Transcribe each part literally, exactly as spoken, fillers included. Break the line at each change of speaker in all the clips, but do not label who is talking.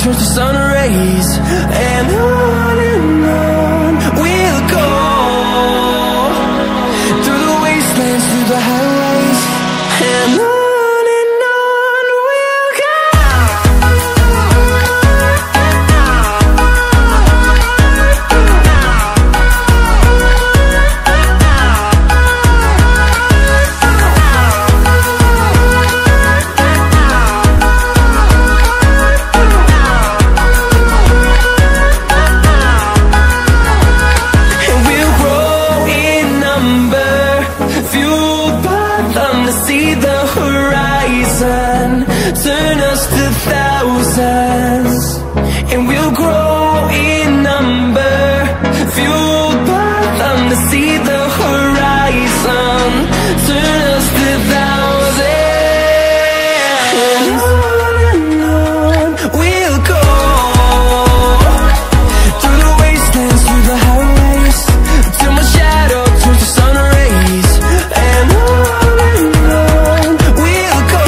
towards the sun rays, and on and on we'll go, through the wastelands, through the highways, and on. Turn us to thousands, and we'll grow in number, fueled by them to see the horizon. Turn us to thousands, and on and on we'll go, through the wastelands, through the highways, till my shadow turns to sun rays, and on and on we'll go,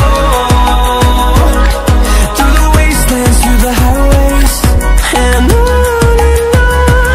through the highways, and on and on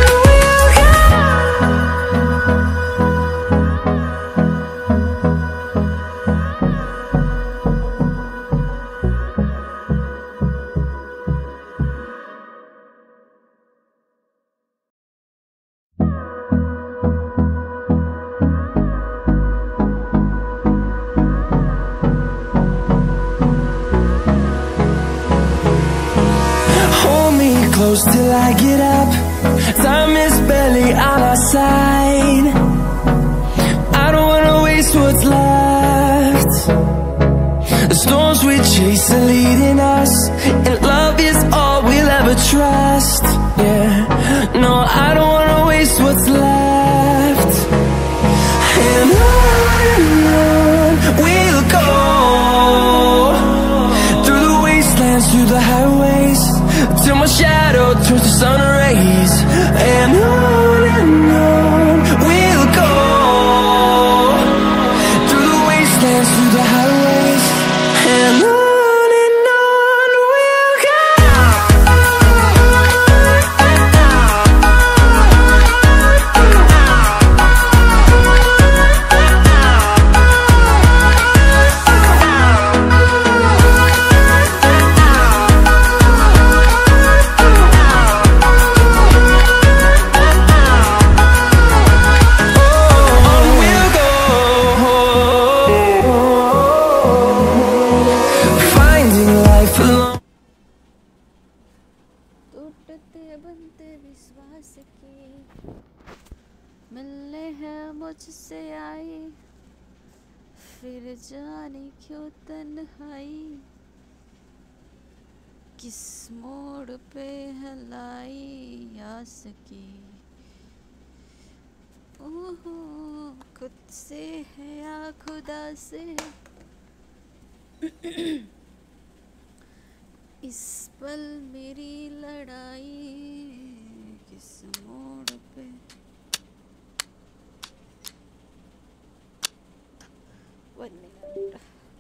close till I get up. Time is barely on our side. I don't wanna waste what's left. The storms we chase are leading us, and love is all we'll ever trust. Yeah, no, I don't wanna waste what's left. And on and on we'll go, through the wastelands, through the highways, till my shadow turns to sun rays, and on and on we'll go, through the wastelands, through the highways, and on.
मिलने हैं मुझसे आई, फिर जाने क्यों तन्हाई, किस मोड़ पे है लाई आ सकी। ओहो, खुद से है या खुदा से, इस पल मेरी लड़ाई, किस मोड़ पे। One minute.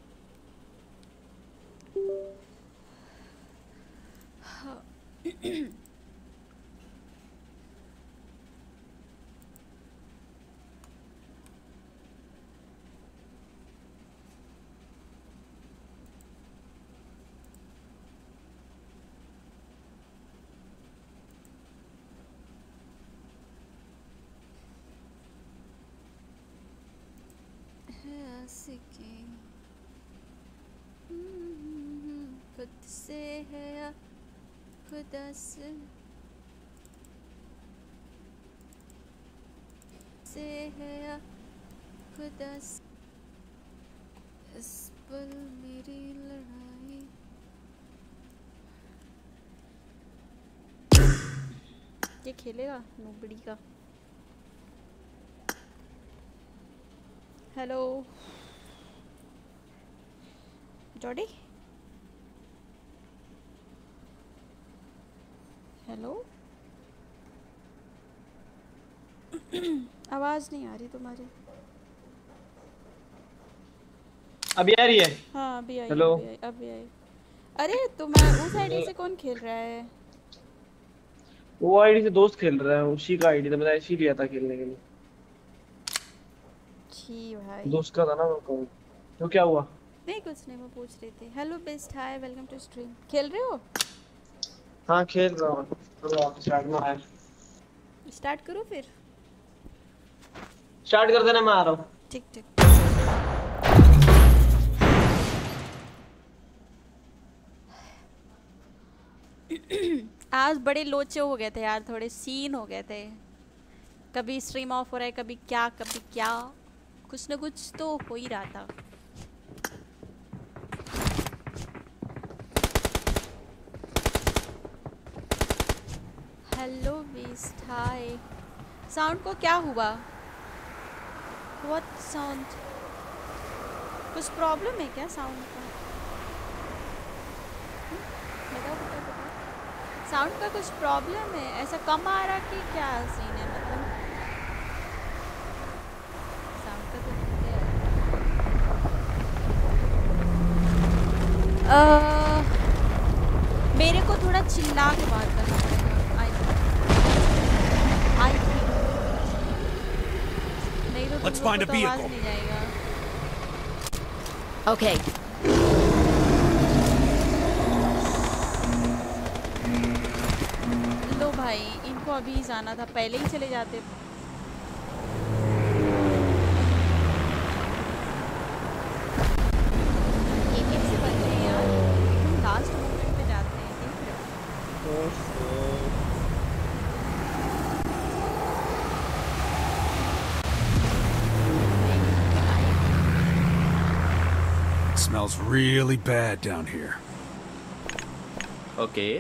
आशिकी खुद से है या खुदा से, से है या खुदा से, इस पल मेरी लड़ाई। ये खेलेगा नोबड़ी का। हेलो जॉडी, हेलो आवाज नहीं आ रही तुम्हारी।
अभी आ रही है?
हाँ अभी आई।
हेलो
अभी आई। अरे तो मैं उस आईडी से कौन खेल रहा है?
वो आईडी से दोस्त खेल रहा है, उसी का आईडी था, मैंने इसी लिया था खेलने के लिए।
छी भाई
दोस्त का था ना वो कौन। तो क्या हुआ?
नहीं कुछ नहीं, मैं पूछ रही थी। Hello best, hi, welcome to stream. खेल रहे हो?
हाँ खेल रहा हूँ। चलो आप स्टार्ट में आए।
स्टार्ट करो फिर।
स्टार्ट कर देना, मैं आ रहा हूँ।
ठीक ठीक। आज बड़े लोचे हो गए थे यार, थोड़े सीन हो गए थे। कभी स्ट्रीम ऑफ हो रहा है, कभी क्या कभी क्या, कुछ ना कुछ तो हो ही रहा था। हेलो बेस्ट, हाय। साउंड को क्या हुआ? What sound? कुछ प्रॉब्लम है क्या साउंड का? बताओ बताओ बताओ। साउंड का कुछ प्रॉब्लम है? ऐसा कम आ रहा कि क्या सीन है? मतलब साउंड का तो ठीक है। uh, मेरे को थोड़ा चिल्ला के बात करना पड़ेगा। आई आई नहीं तो तुम लोग को तो आवाज नहीं जाएगा।
Okay.
लो भाई, इनको अभी जाना था, पहले ही चले जाते। ये कैसे बन रहे हैं यार? एकदम लास्ट मोमेंट पे जाते हैं, देख रहे हो?
Smells really bad down here.
Okay.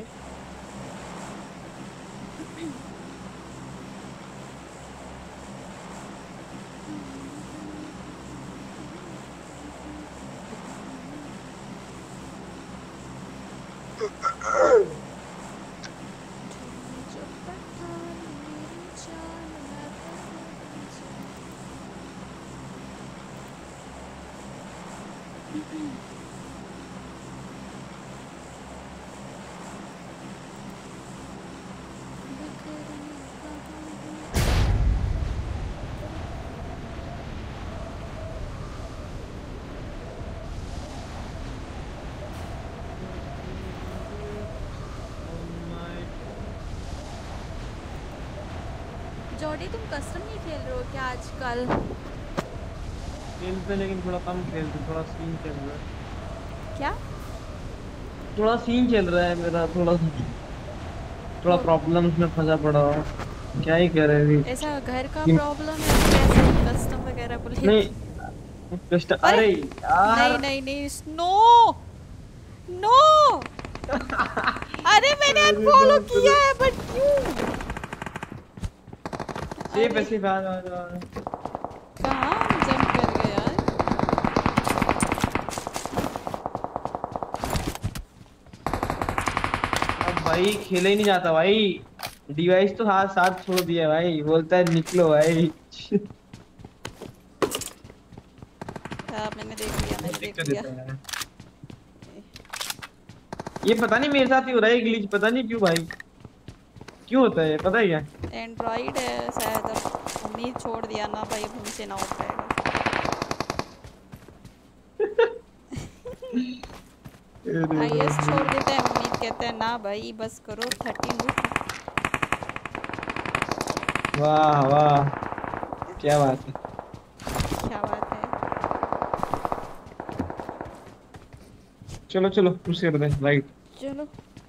जॉडी, तुम कस्टम नहीं खेल रहे हो क्या आजकल?
खेलते लेकिन थोड़ा कम खेलते, थोड़ा सीन चल रहा है।
क्या?
थोड़ा सीन चल रहा है मेरा, थोड़ा थोड़ा प्रॉब्लम्स में फंसा पड़ा हूँ। क्या ही कह रहे थे?
ऐसा घर का प्रॉब्लम है कैसे कस्टम वगैरह बोले?
नहीं कस्टम, अरे यार
नहीं नहीं नहीं, नो नो। अरे मैंने अनफॉलो किया है, बट क्यों?
सेफ ऐसे आ जा जा।
कहाँ जंप कर गया यार?
अब भाई खेला ही नहीं जाता भाई, डिवाइस तो हाथ साथ छोड़ दिया भाई, बोलता है निकलो भाई।
हाँ मैंने देख लिया, मैंने देख लिया।
ये पता नहीं मेरे साथ ही हो रहा है ग्लिच, पता नहीं क्यों भाई, क्यों होता है पता है क्या?
एंड्रॉइड है शायद, अब उम्मीद छोड़ दिया ना भाई, अब हमसे ना हो पाएगा। आईएस छोड़ देते हैं, उम्मीद कहते हैं ना भाई बस करो थर्टी लूट।
वाह वाह क्या बात है,
क्या बात है।
चलो चलो पुश कर दे राइट।
चलो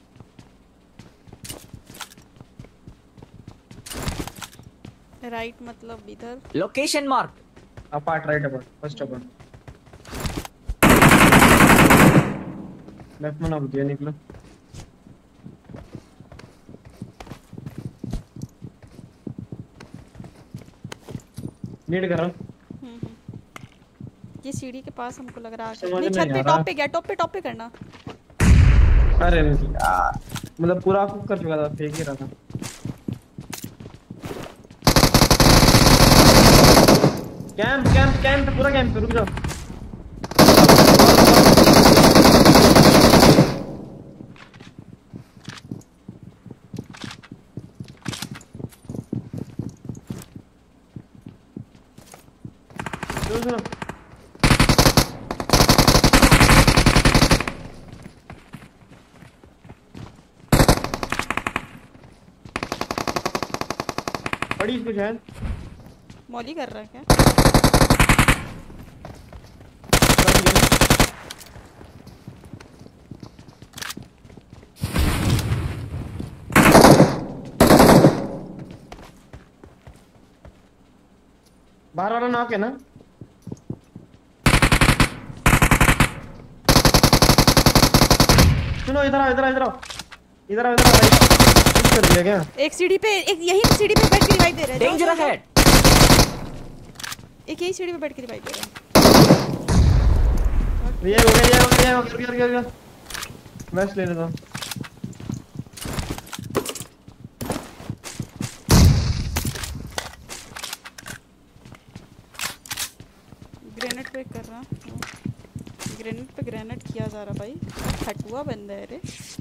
राइट मतलब इधर।
Location mark.
Apart right apart first apart left में ना दिया निकलो। नीड कर रहा हूं।
ये सीढ़ी के पास हमको लग रहा है।
समझ
नहीं
में
छत
नहीं
पे
आ रहा।
टॉप पे गया, टॉप पे टॉप पे करना।
अरे यार मतलब पूरा कुक कर चुका था, फेंक ही रहा था। कैंप कैंप कैंप पूरा कैंप रुक जाओ। पड़ी इसको शायद
मॉली कर रहा है क्या?
बाहर वाला नॉक है ना? सुनो इधर आओ इधर आओ इधर आओ इधर आओ इधर आओ कुछ कर दिया क्या?
एक सीढ़ी पे एक यही सीढ़ी पे बैठ के रिवाइव दे रहा है।
Danger ahead.
एक यही सीढ़ी पे बैठ के रिवाइव दे रहा है।
ये हो गया ये हो गया ये हो गया गिर गया मैच लेने दो।
ग्रेनेड पे कर रहा ग्रेनेड पे ग्रेनेड किया जा रहा भाई। फटुआ बंदा है रे।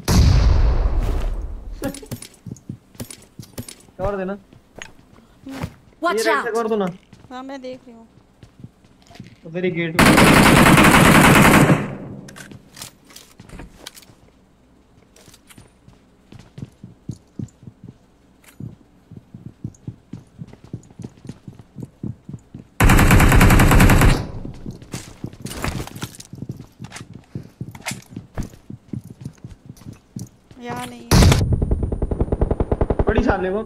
कवर देना।
Watch out!
कर दो ना।
हाँ मैं देख रही हूँ।
उधर ही गेट
यहाँ नहीं है।
बड़ी साले वो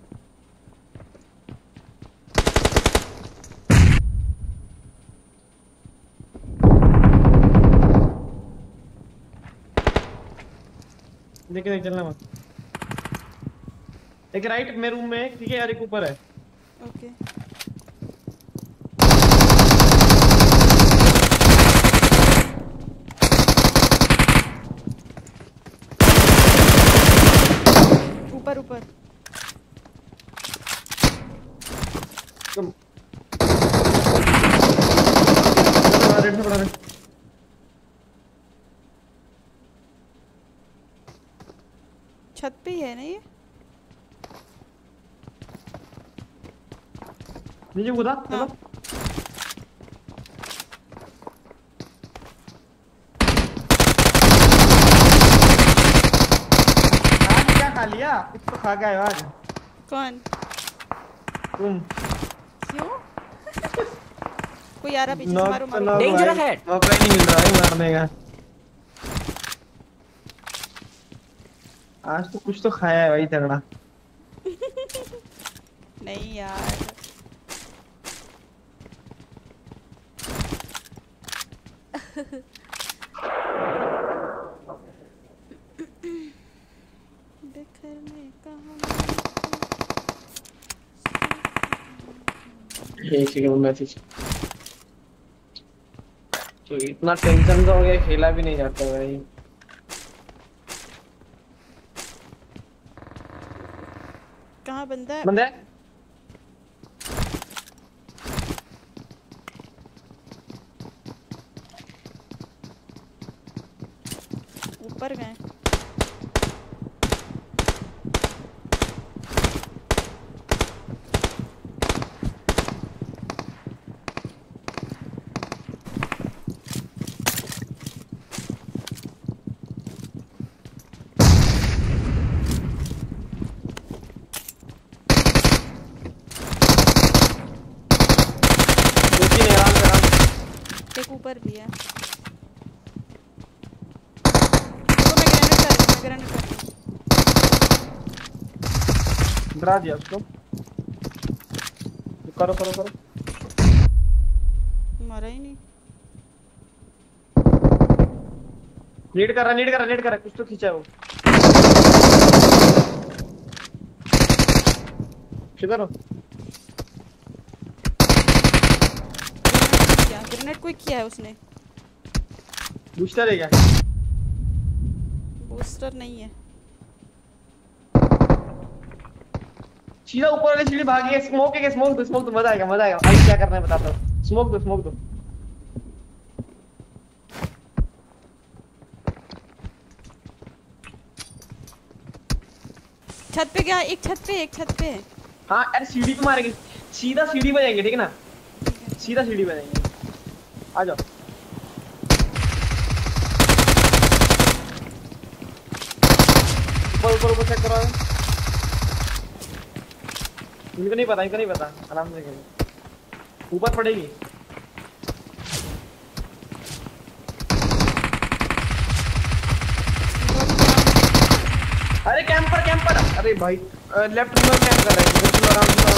देखे देख चलना मत। एक राइट में रूम में ठीक है यार एक ऊपर है।
ओके ऊपर ऊपर
तुम रेड से पड़ा रे।
छत पे ही है ना ये?
नीचे कूदा चलो।
हाँ।
आज क्या खा लिया? कुछ तो खा के आए हो आज।
कौन?
तुम
क्यों? कोई आ रहा पीछे से,
नॉक
मारो
तो
मारो।
नॉक
Danger
भाई।
ahead!
मौका ही नहीं मिल रहा है मारने का। आज तो कुछ तो खाया है भाई तगड़ा।
नहीं यार बिखरने कहाँ
एक सेकंड मैसेज। तो इतना टेंशन तो हो गया खेला भी नहीं जाता भाई।
कहाँ बंदा है?
बंदा है?
ऊपर गए। एक ऊपर भी है। तो मैं ग्रेनेड कर मैं ग्रेनेड कर
डरा दिया उसको। करो करो करो।
मरा ही नहीं।
नीड कर रहा नीड कर रहा नीड कर रहा कुछ तो खींचा है वो। किधर हो?
क्या ग्रेनेड कोई किया है उसने?
बूस्टर है क्या?
बूस्टर नहीं है।
सीधा ऊपर वाली सीढ़ी भागी है। स्मोक है स्मोक दो स्मोक दो मजा आएगा मजा आएगा। अभी क्या करना है बताता हूँ। स्मोक दो स्मोक दो।
छत पे क्या? एक छत पे एक छत पे है।
हाँ यार सीढ़ी पे मारेंगे। सीधा सीढ़ी पे जाएंगे ठीक है ना? सीधा सीढ़ी पे जाएंगे। आ जाओ। ऊपर ऊपर ऊपर चेक करो। इनको नहीं पता, इनको नहीं पता, आराम से खेलो। ऊपर पड़ेगी। अरे कैंपर कैंपर, अरे भाई लेफ्ट में कैंप कर रहा है, बिल्कुल आराम से।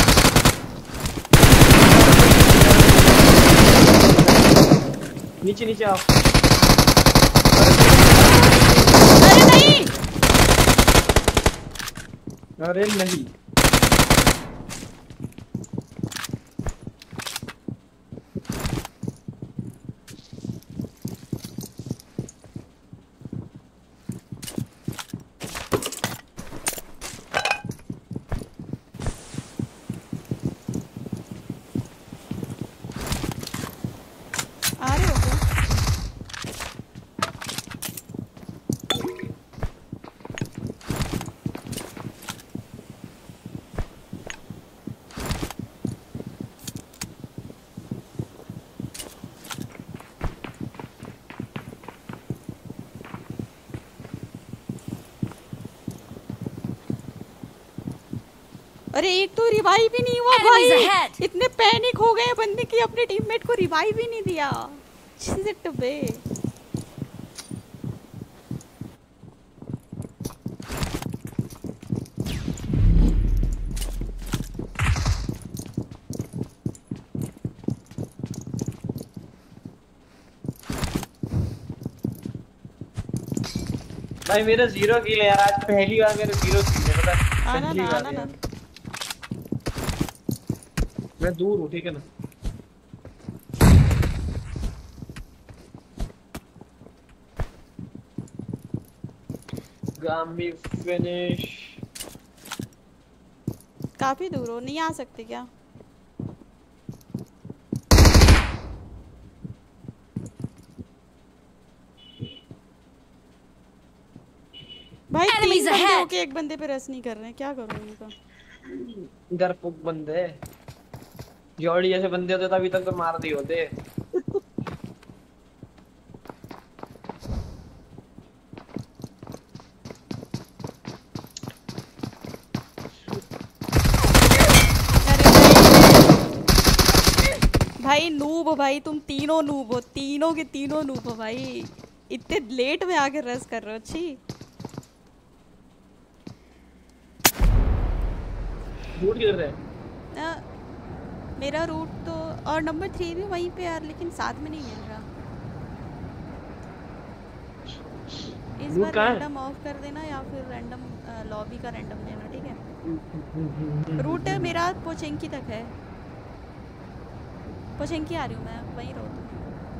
नीचे नीचे आओ।
अरे नहीं,
अरे नहीं,
आ रहे हो क्या? अरे एक तो रिवाइव भी नहीं हुआ
Enemies
भाई,
ahead.
इतने पैनिक हो गए बंदे की अपने टीममेट को रिवाइव ही नहीं दिया। शिट बे।
भाई मेरा जीरो किल है यार, आज पहली बार मेरा जीरो किल है, पता है?
आना
पहली
ना
बार
आना
यार।
ना।
मैं दूर हूँ, ठीक है ना? गामी फिनिश।
काफी दूर हो, नहीं आ सकते क्या? भाई तीन
Enemies
बंदे
ahead.
होके एक बंदे पे रस नहीं कर रहे हैं, क्या करूं इनका?
डरपोक बंदे, जॉडी जैसे बंदे होते तो अभी तक तो मार दिए होते।
भाई नूब हो भाई, तुम तीनों नूब हो, तीनों के तीनों नूब हो भाई। इतने लेट में आके रस कर रहे हो। छी।
झूठ क्यों रहे?
आ, मेरा रूट तो और नंबर थ्री भी वहीं पे यार, लेकिन साथ में नहीं मिल रहा। इस
रूट
बार
कहाँ है?
रैंडम ऑफ कर देना या फिर रैंडम लॉबी का रैंडम लेना, ठीक है? रूट मेरा पोचेंकी तक है। पोचेंकी आ रही हूँ मैं, वहीं रहो तुम।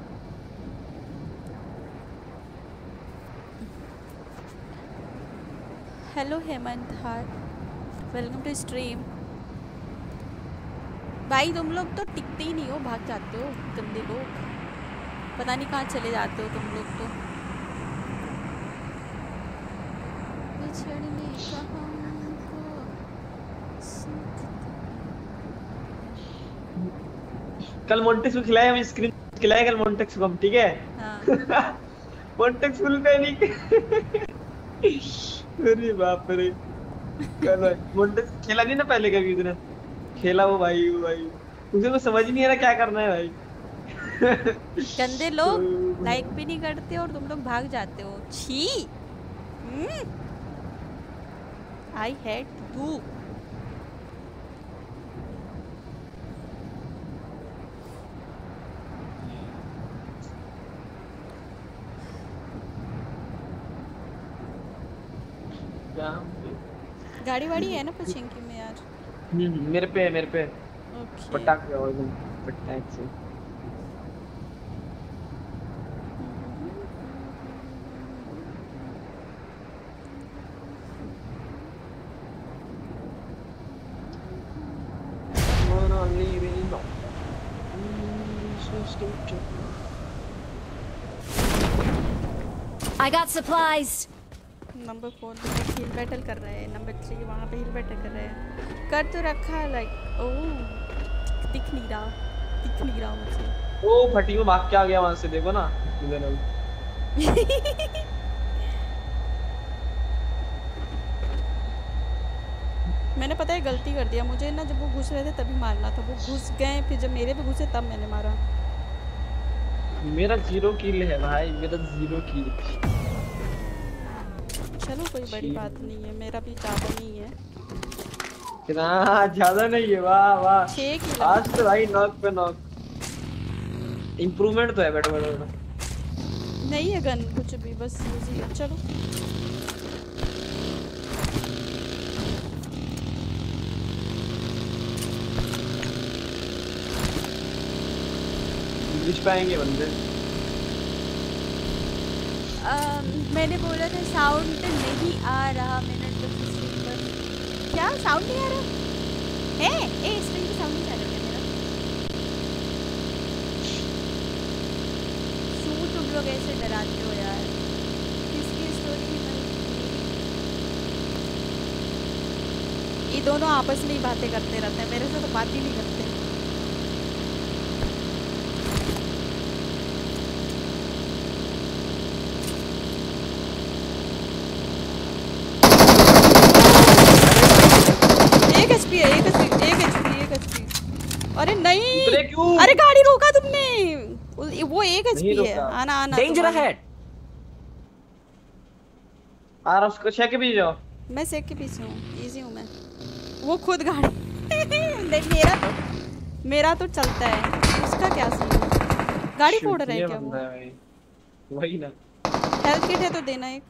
Hello Hemant heart, welcome to stream. भाई तुम लोग तो टिकते ही नहीं हो, भाग जाते हो गंदे लोग, पता नहीं कहाँ चले जाते हो तुम लोग तो। बिछड़ने का हमको सुख।
कल मोंटेक्स को खिलाया, हम स्क्रीन खिलाया कल मोंटेक्स को हम, ठीक है?
हाँ।
मोंटेक्स फुल पैनिक। अरे बाप रे, कल मोंटेक्स खेला नहीं ना पहले कभी, उसने खेला वो भाई, वो भाई उसे तो समझ नहीं आ रहा क्या करना है भाई।
गंदे लोग लाइक भी नहीं करते और तुम लोग भाग जाते हो। छी। I hate you. गाड़ी वाड़ी है ना पोचेंकी में यार?
हम्म मेरे पे है, मेरे पे
ओके।
पटाख पे और पटाख से।
I got supplies.
Number four पे हिल बैटल कर रहे हैं, नंबर थ्री वहाँ पे हिल बैटल कर रहे हैं। कर तो रखा है लाइक, ओह दिख नहीं रहा, दिख नहीं रहा मुझे।
ओ फटी में भाग के आ गया वहाँ से, देखो ना इधर।
मैंने पता है गलती कर दिया, मुझे ना जब वो घुस रहे थे तभी मारना था, वो घुस गए फिर जब मेरे पे घुसे तब मैंने मारा।
मेरा जीरो किल है भाई, मेरा जीरो किल।
चलो कोई बड़ी बात नहीं है, मेरा भी ज्यादा नहीं है।
कितना ज्यादा नहीं है, वाह वाह।
छह किल
आज तो भाई नॉक पे नॉक। इंप्रूवमेंट तो है बेटा बेटा।
नहीं है गन कुछ भी, बस यूज ही है। चलो
ब्रिज पे आएंगे बंदे।
um, मैंने बोला था साउंड नहीं आ रहा, मैंने तो किसी पर क्या साउंड नहीं आ रहा है? ए स्ट्रिंग की साउंड नहीं आ रहा क्या मेरा? क्यों तुम लोग ऐसे डराते हो यार? किसकी स्टोरी में? ये दोनों आपस में ही बातें करते रहते हैं, मेरे से तो बात ही नहीं करते। अरे नहीं,
क्यों?
अरे गाड़ी रोका तुमने, वो एक एचपी है। आना आना
डेंजर अहेड।
आ रहा उसको शेक के पीछे जाओ।
मैं शेक के पीछे हूँ, इजी हूँ मैं। वो खुद गाड़ी नहीं, मेरा तो मेरा तो चलता है, उसका क्या सीन है? गाड़ी फोड़ रहे हैं क्या वो?
वही ना।
हेल्थ किट है तो देना एक।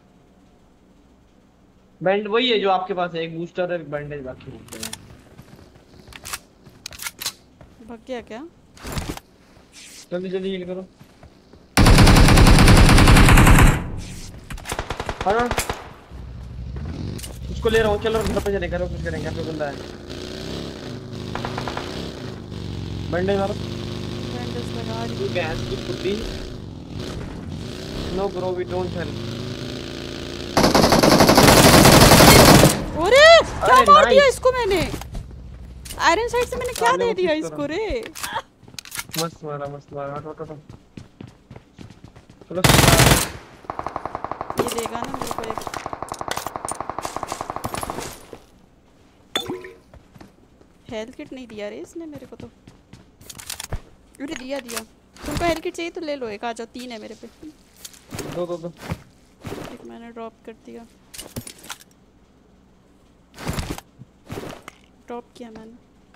बैंड वही है जो आपके पास है, एक बूस्टर और एक बैंडेज बाकी है।
भाग गया क्या?
जल्दी जल्दी हील करो। हाँ उसको ले रहा हूँ, चलो घर पे चले, घर पे करेंगे, यहाँ पे बंदा है। बैंडेज मारो।
बैंडेज लगा दी।
तू गैस की फुटी। No bro we don't help.
अरे क्या मार दिया इसको मैंने? आयरन साइड से मैंने क्या दे दिया इसको रे?
मस्त मारा मस्त मारा। हट हट हट। चलो
ये देगा ना मेरे को एक। हेल्थ किट नहीं दिया रे इसने मेरे को तो। अरे दिया दिया। तुमको हेल्थ किट चाहिए तो ले लो एक, आ जाओ, तीन है मेरे पे।
दो दो दो।
एक मैंने ड्रॉप कर दिया। ड्रॉप किया मैंने।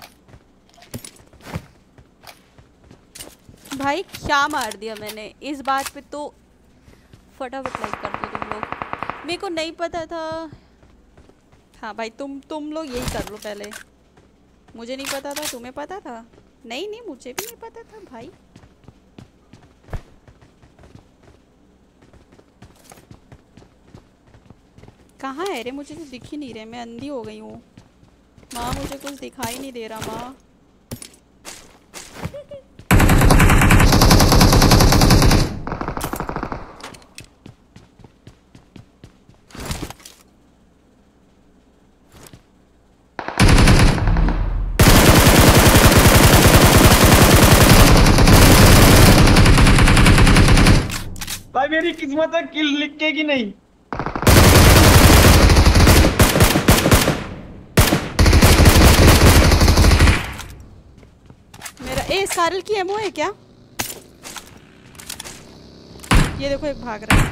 भाई क्या मार दिया मैंने इस बात पे तो फटाफट लाइक कर दो तुम लोग। मेरे को नहीं पता था। हाँ भाई तुम तुम लोग यही कर लो पहले। मुझे नहीं पता था, तुम्हें पता था? नहीं नहीं मुझे भी नहीं पता था भाई। कहाँ है रे? मुझे तो दिख ही नहीं रहे, मैं अंधी हो गई हूँ माँ, मुझे कुछ दिखाई नहीं दे रहा माँ।
भाई मेरी किस्मत है किल लिख के कि नहीं।
मेरा ए स्कारल की एमओ है क्या? ये देखो एक भाग रहा है।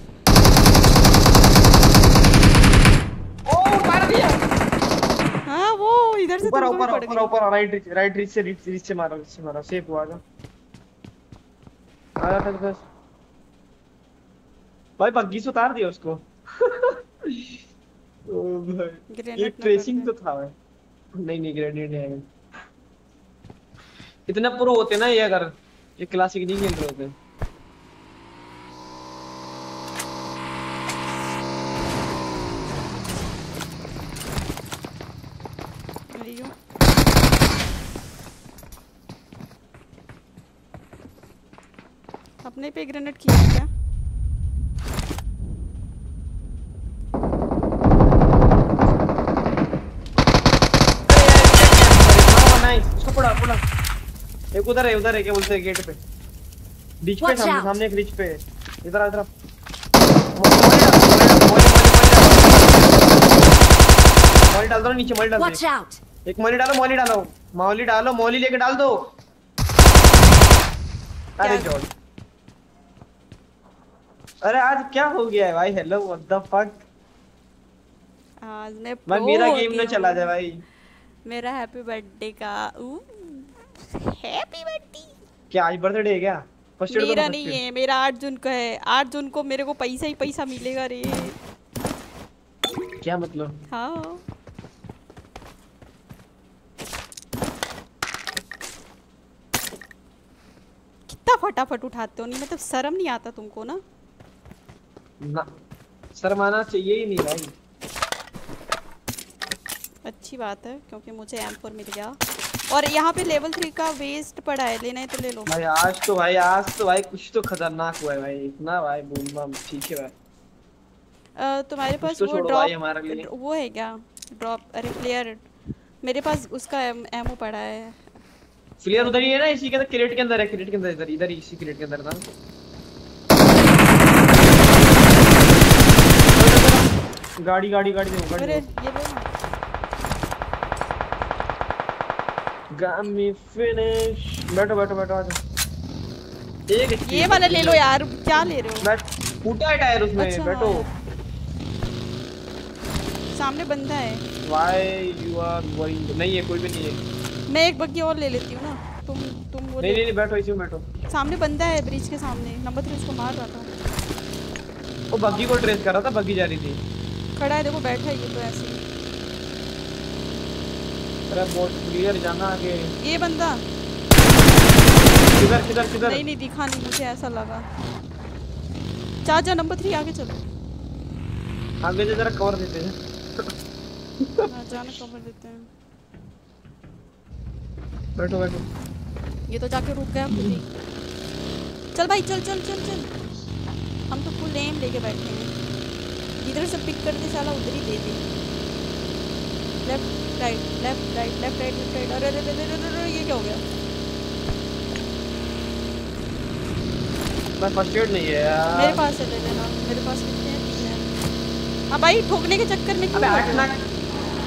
ओ मार दिया।
हाँ वो इधर से
ऊपर
तुमको
ऊपर
भी पड़
ऊपर
गई।
ऊपर राइट रीच राइट रीच से रीच रीच से मारो, रीच से मारो, सेफ हुआ जा। आया था बस भाई, बग्गी से उतार दिया उसको। ओ भाई ये ट्रेसिंग तो था भाई। नहीं नहीं ग्रेनेड है। इतना प्रो होते ना ये, अगर ये क्लासिक नहीं खेल रहे होते।
अपने पे ग्रेनेड किया क्या?
इसको पड़ा पड़ा। एक उधर है, उधर है, क्या बोलते हैं गेट पे, बीच पे सामने सामने एक रिच पे। इधर इधर डाल दो नीचे, मॉली डाल दो।
Watch out!
एक मॉली डालो, मॉली डालो, मॉली डालो, मॉली लेके डाल दो। अरे
क्या?
जॉल, अरे आज क्या हो गया है भाई? Hello what the fuck.
आज मैं
भाई
pro
मेरा
हो
गेम
गई
ना चला
हूँ।
जाए भाई।
मेरा हैप्पी बर्थडे का हैप्पी बर्थडे।
क्या आज बर्थडे है क्या? फर्स्ट एड
मेरा नहीं है, मेरा आठ जून को है। आठ जून को मेरे को पैसा ही पैसा मिलेगा रे।
क्या मतलब?
हाँ कितना फटाफट उठाते हो, नहीं मतलब शर्म नहीं आता तुमको ना?
ना शर्माना चाहिए ही नहीं भाई।
अच्छी बात है क्योंकि मुझे एम फोर मिल गया और यहाँ पे लेवल थ्री का वेस्ट पड़ा है, लेना है तो ले लो।
भाई आज तो भाई आज तो भाई कुछ तो खतरनाक हुआ है भाई, इतना भाई बूम बम। ठीक है भाई,
अ, तुम्हारे पास
तो
वो
छोड़ो भाई हमारे लिए।
ड्रॉप वो है क्या? ड्रॉप, अरे प्लेयर मेरे पास उसका एम, एमओ पड़ा है।
फ्लेयर उधर ही है ना, इसी के अंदर, क्रेट के अंदर है, क्रेट के अंदर, इधर इधर इसी क्रेट के अंदर था। गाड़ी गाड़ी गाड़ी दे, गाड़ी
अरे
दे।
ये लो ना।
Got me finished। बैठो बैठो बैठो आजा। एक एक
ये वाला ले लो यार, क्या ले रहे हो?
बैठ, फूटा है टायर उसमें।
अच्छा,
बैठो।
सामने बंदा है।
Why you are worrying? नहीं है, कोई भी नहीं है।
मैं एक बग्गी और ले लेती हूँ ना। तुम तुम वो
नहीं
ले।
नहीं नहीं, बैठो इसी में बैठो।
सामने बंदा है ब्रिज के सामने, नंबर थ्री उसको मार रहा था।
वो बग्गी को ट्रेस कर रहा था, बग्गी जा रही थी।
खड़ा है देखो, बैठा है ये तो ऐसे ही।
अरे बहुत क्लियर जाना आगे।
ये बंदा
किधर किधर किधर?
नहीं नहीं दिखा नहीं, मुझे ऐसा लगा। चाचा नंबर थ्री आगे चलो।
आगे से जरा कवर देते हैं।
हाँ, जाना कवर देते हैं।
बैठो बैठो।
ये तो जाके रुक गया खुद ही। चल भाई चल चल चल चल, हम तो फुल एम लेके बैठे हैं। इधर से पिक करके साला उधर ही दे दे। Left right left right left right left right. अरे अरे अरे अरे अरे, ये क्या हो गया?
मैं फर्स्ट एड नहीं है यार।
मेरे पास है, ले लेना। मेरे पास कितने हैं? तीन है। अब भाई ठोकने के चक्कर में क्यों
अबे
लग
हट
रहा
ना।
है?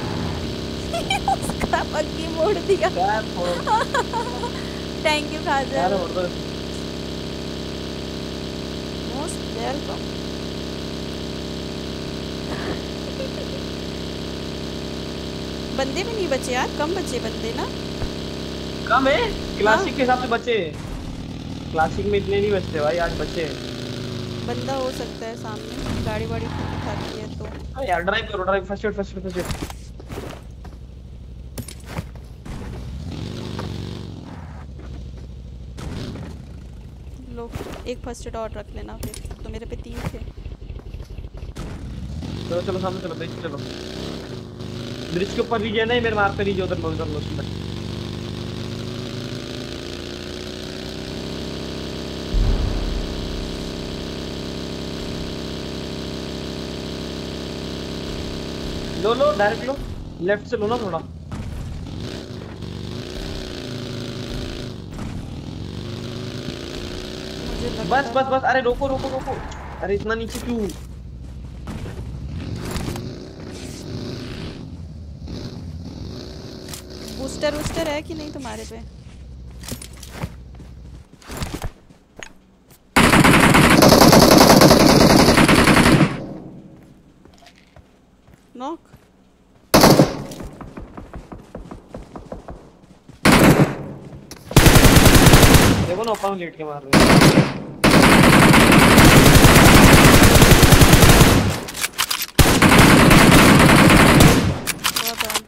उसका पक्की मोड़ दिया।
यार फोड़।
थैंक यू
यार
खाजर,
और दो।
Most welcome. बंदे भी नहीं बचे यार, कम बचे बंदे ना।
कम है क्लासिक के हिसाब से बचे। क्लासिक में इतने नहीं बचते भाई, आज बचे।
बंदा हो सकता है सामने, गाड़ी वाड़ी उठाती है तो।
अरे यार ड्राइव करो, drive. First aid first aid first aid.
लो एक फर्स्ट एड और रख लेना फिर, तो मेरे पे तीन थे।
चलो चलो सामने चलो, ब्रिज चलो। ब्रिज के ऊपर रीजन है, मेरे मार पे रीजन उधर लो उधर लो उसमें। लो लो डायरेक्ट लो, लेफ्ट से लो ना थोड़ा।
मुझे लगता
बस बस बस। अरे रोको रोको रोको। अरे इतना नीचे क्यों?
बूस्टर वूस्टर है कि नहीं तुम्हारे पे? नॉक।
देखो ना अपन लेट के मार रहे हैं।
बहुत है।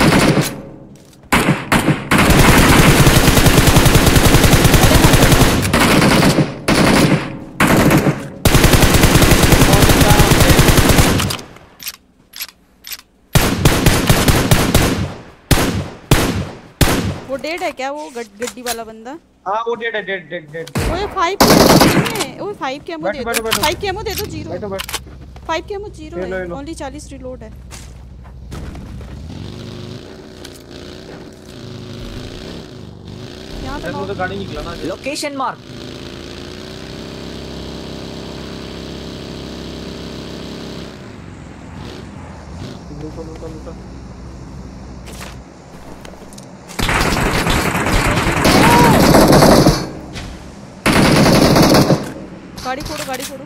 वो डेड है क्या वो गड, गड्डी वाला बंदा?
हाँ वो डेड है, डेड डेड डेड।
ओए फाइव है, ओए फाइव के एमो
बैठो,
दे
बैठो,
दो,
बैठो।
फाइव के एमो दे दो। जीरो
बैठो बैठो।
फाइव के एमो जीरो
ले लो,
है,
ले लो।
ओनली चालीस रिलोड है। यहाँ पे
ऐसे
knock-
तो गाड़ी निकला ना।
Location mark.
लूटो लूटो लूटो।
गाड़ी फोड़ो गाड़ी फोड़ो।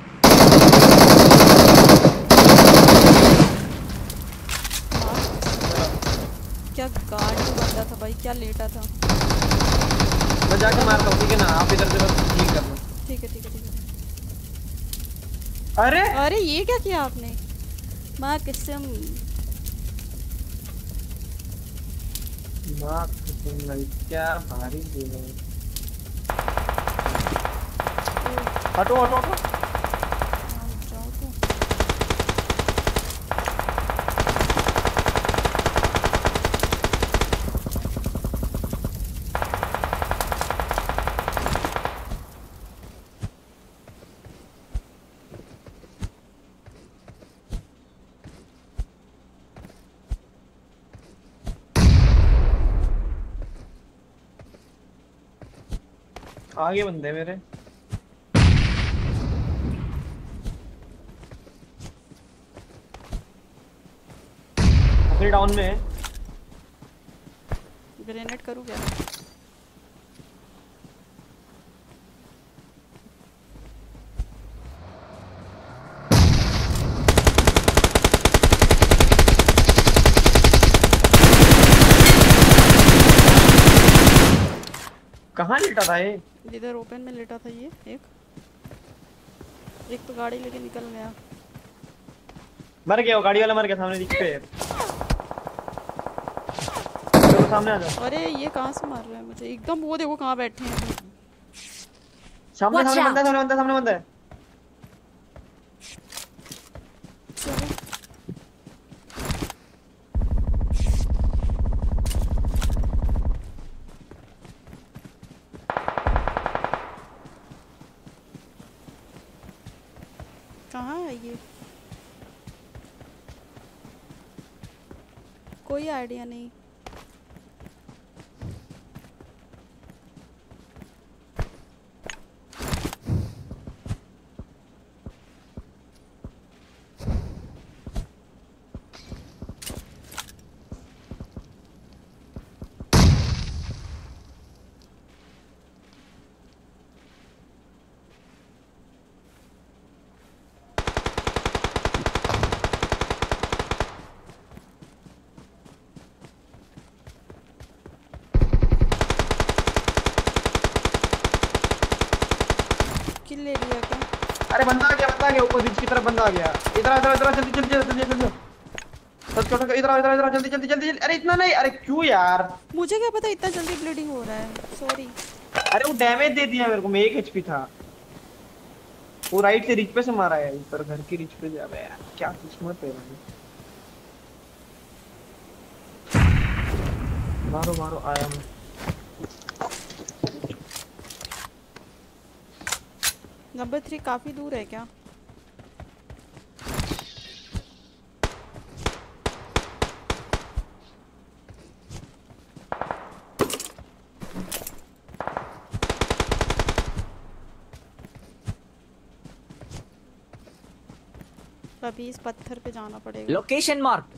क्या गाड़ी में बंदा था भाई, क्या लेटा था।
मैं जाके मारता हूँ ठीक है ना, आप इधर से बस हील कर लो।
ठीक है ठीक है ठीक है।
अरे
अरे ये क्या किया आपने, माँ कसम।
माँ कसम भाई क्या भारी चीज है। हटो हटो हटो।
जाओ तो।
आगे बंदे मेरे। अपने डाउन में है।
ग्रेनेड करूँ क्या?
कहाँ लेटा था ये?
इधर ओपन में लेटा था ये एक। एक तो गाड़ी लेके निकल गया।
मर गया वो गाड़ी वाला, मर गया सामने दिख पे। चलो सामने आ जाओ।
अरे ये कहाँ से मार रहा है मुझे एकदम, वो देखो कहाँ बैठे हैं।
सामने
Watch
सामने बंदा
out.
है, सामने बंदा है, सामने बंदा है।
चलो कहाँ है ये, कोई आइडिया नहीं। किल ले लिया क्या?
अरे बंदा आ गया, बंदा आ गया ऊपर बीच की तरफ बंदा आ गया। इधर आ, इधर आ, इधर आ, जल्दी जल्दी जल्दी जल्दी। सब छोटा इधर आ, इधर आ, इधर आ, जल्दी जल्दी जल्दी जल्दी। अरे इतना नहीं, अरे क्यों यार।
मुझे क्या पता इतना जल्दी ब्लीडिंग हो रहा है, सॉरी।
अरे वो डैमेज दे दिया मेरे को, मैं एक एचपी था। वो राइट से रिच पे से मारा है, ऊपर घर की रिच पे जा। यार क्या किस्मत है भाई। मारो मारो, आया मैं।
नंबर थ्री काफी दूर है क्या? अभी इस पत्थर पे जाना पड़ेगा।
Location mark.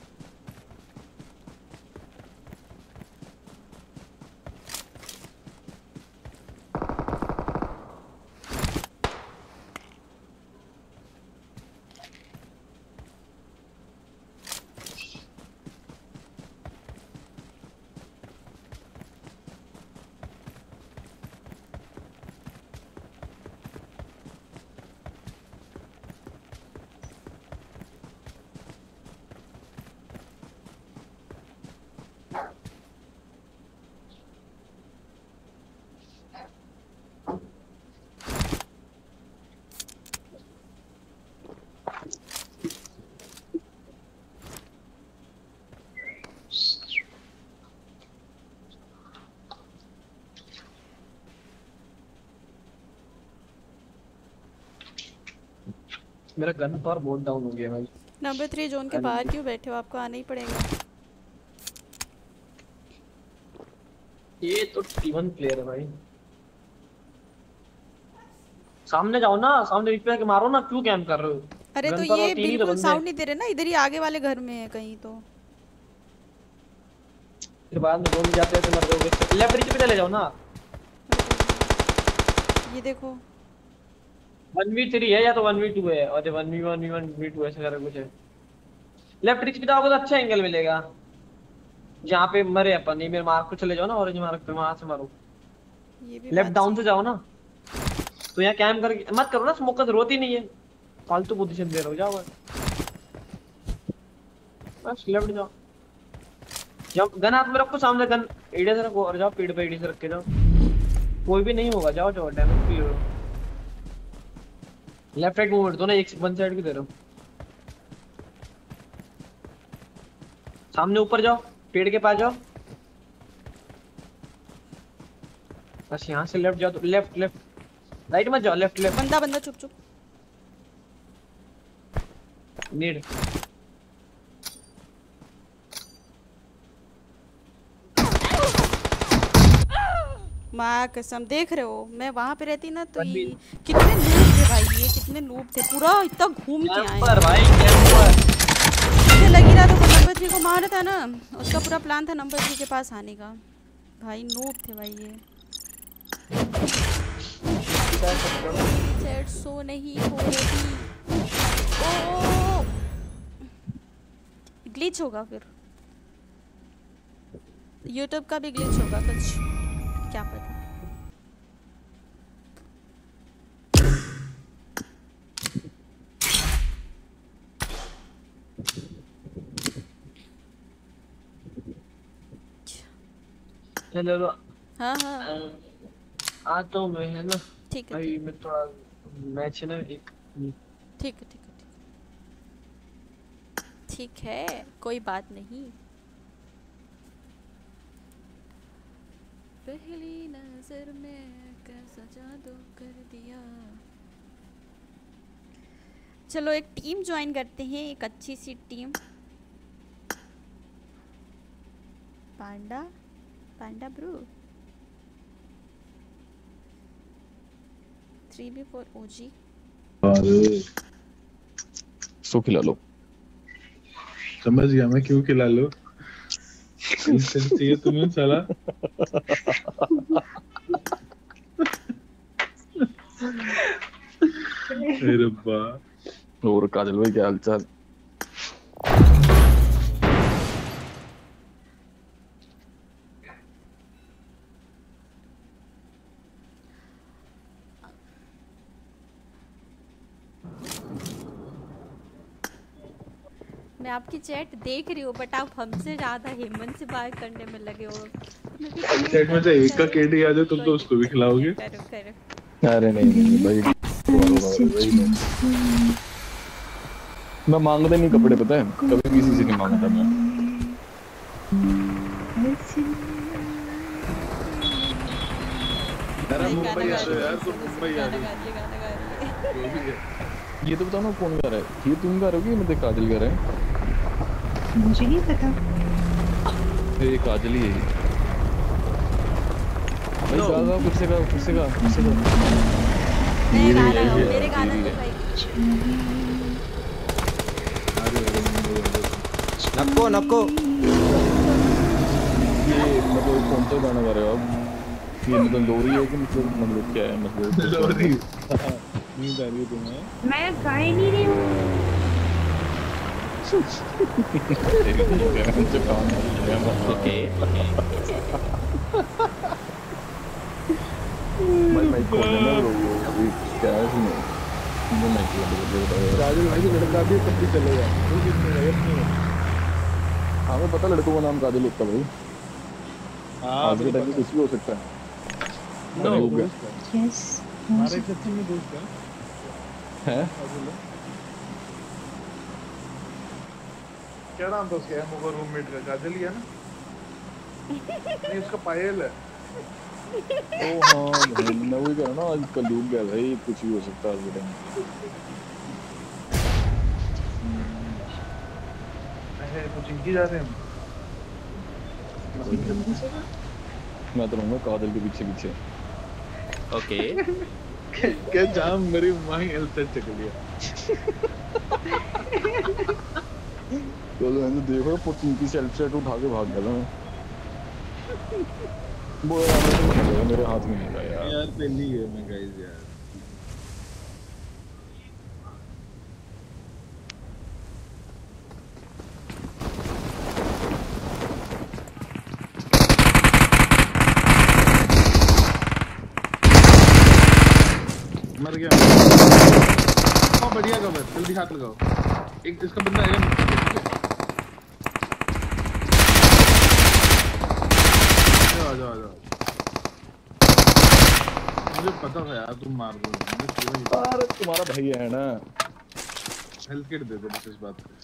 मेरा गन पावर बहुत डाउन हो गया भाई।
नंबर थ्री जोन के बाहर क्यों बैठे हो, आपको आना ही पड़ेगा।
ये तो टी वन प्लेयर है भाई। सामने जाओ ना, सामने रिच पे आके मारो ना, क्यों कैंप कर रहे हो?
अरे तो ये बिल्कुल साउंड नहीं दे रहे ना, इधर ही आगे वाले घर में है कहीं तो।
फिर बाद में घूम जाते हैं तो मर जाओगे। लेफ्ट रिच पे चले जाओ ना।
ये देखो
वन वी थ्री है या तो वन वी टू है, और one v one v one v two ऐसा करके कुछ है। लेफ्ट रिच पे जाओगे तो अच्छा एंगल मिलेगा, जहाँ पे मरे अपन। ये मेरे मार्क पे चले जाओ ना, ऑरेंज मार्क पे, वहां से मारो।
ये भी
लेफ्ट
बात
डाउन
सही
से जाओ ना, तो यहाँ कैम करके मत करो ना, स्मोक का जरूरत ही नहीं है, फालतू पोजीशन दे रहे हो। जाओ बस लेफ्ट जाओ, जब गन हाथ में रखो, सामने गन एडे से रखो, और जाओ पेड़ पे एडे से रख के जाओ, कोई भी नहीं होगा। जाओ जाओ डैमेज भी हो। लेफ्ट राइट मूवमेंट दो ना, एक वन साइड भी दे रहे हो। सामने ऊपर जाओ, पेड़ के पास जाओ, बस यहाँ से लेफ्ट जाओ तो लेफ्ट लेफ्ट, राइट मत जाओ, लेफ्ट लेफ्ट।
बंदा बंदा चुप चुप।
नीड
माँ कसम, देख रहे हो मैं वहाँ पे रहती ना तो ये कितने नूब थे भाई, ये कितने नूब थे, पूरा इतना घूम के आए।
कैंपर भाई कैंपर।
मुझे लग ही रहा था वो नंबर थ्री को मारा था ना, उसका पूरा प्लान था नंबर थ्री के पास आने का। भाई नूब थे भाई ये। चैट सो नहीं हो रही। ओ ग्लिच होगा फिर, यूट्यूब का भी ग्लिच होगा कुछ, क्या पता।
चलो
हाँ हाँ
आ तो मैं है ना,
ठीक है
भाई मैं थोड़ा मैच है ना एक।
ठीक है ठीक है ठीक है, कोई बात नहीं। पहली नजर में कैसा जादू कर दिया। चलो एक टीम ज्वाइन करते हैं, एक अच्छी सी team. Panda panda bro three B four OG
सो खिला लो।
समझ गया मैं क्यों खिला लो। इंस्टेंट चाहिए तुम्हें साला। अरे रब्बा।
और काजल भाई क्या हालचाल?
मैं आपकी चैट देख रही हूँ, बट आप हमसे ज्यादा हेमंत से बात करने में लगे हो।
चैट में से एक का केडी आ जाए तुम तो उसको भी खिलाओगे।
करो करो।
अरे नहीं नहीं भाई, मैं मांगता नहीं कपड़े, पता है कभी किसी से नहीं मांगता मैं।
अरे मुंबई आ रहे यार, तुम मुंबई आ रहे।
ये तो बताओ ना कौन गा रहा है? ये तुम गा रहे हो कि मतलब काजल गा रहा है?
मुझे नहीं पता।
ये काजल ही है भाई। गा गा फिर से गा, फिर से गा, फिर से गा।
मैं गा रहा हूँ, मेरे गाना तो भाई।
नको नको।
ये मतलब कौन सा गाना गा रहे हो आप? ये मतलब लोरी है कि मतलब मतलब क्या है मतलब?
लोरी नहीं गा रही तुम्हें?
मैं गा ही नहीं रही हूँ।
ओके
भाई मैं खोलने में रो गया अभी। क्या है इसमें? मैं मैं क्या बोल रहा हूँ?
राजू भाई को लड़का भी तब भी चलेगा, कोई दिक्कत नहीं है।
हाँ मैं पता, लड़कों का नाम काजल होता है भाई।
हाँ
आज के टाइम में कुछ भी हो सकता है।
नो
यस
हमारे सच्ची में दोस्त है
हैं?
क्या नाम था उसका? हम वो रूममेट का काजल ही है ना? नहीं उसका पायल है।
ओ हाँ भाई मैं वही कह रहा हूँ ना, आज कलयुग गया भाई, कुछ भी हो सकता है आज के टाइम में।
ऐसे कुछ इनकी जा रहे हैं हम।
मैं तो रहूँगा काजल के पीछे पीछे।
ओके
क्या जाम मेरी माँ ही एलसेट चक लिया।
चलो मैंने देखो पुटनी की सेल्फ सेट उठा के भाग गया मैं। वो यार मेरे हाथ में नहीं था यार।
यार पहली है मैं गाइस यार। मर गया। ओ बढ़िया कवर, जल्दी हाथ लगाओ। एक इसका बंदा आएगा नीचे। आ जाओ आ जाओ। मुझे पता था यार तुम मार दोगे।
अरे तुम्हारा भाई है ना।
हेल्थ किट दे दो बस इस बात पे।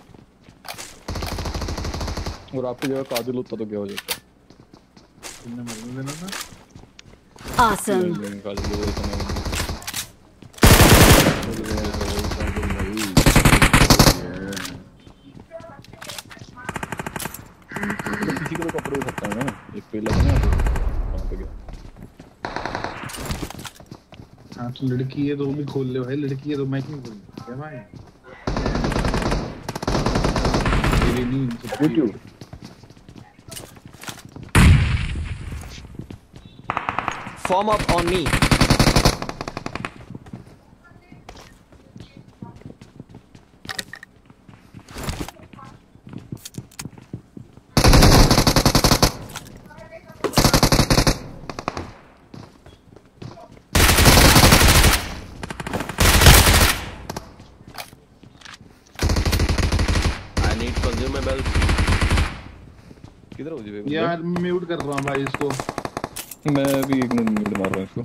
और आपकी जगह काजल होता तो क्या हो जाता?
तुमने मरने देना था।
Awesome.
काजल दे देता मैं। किसी को तो कपड़े उठ सकता है ना। एक पे लगा ना वहाँ पे गया।
हाँ तो लड़की है तो वो भी खोल ले भाई, लड़की है तो मैं क्यों खोलूं? क्या भाई? ये नहीं
YouTube
Form up on me. I need consumables.
किधर हो जी?
यार म्यूट कर रहा हूँ भाई इसको।
मैं भी एक मिनट मिनट मार रहा हूँ इसको।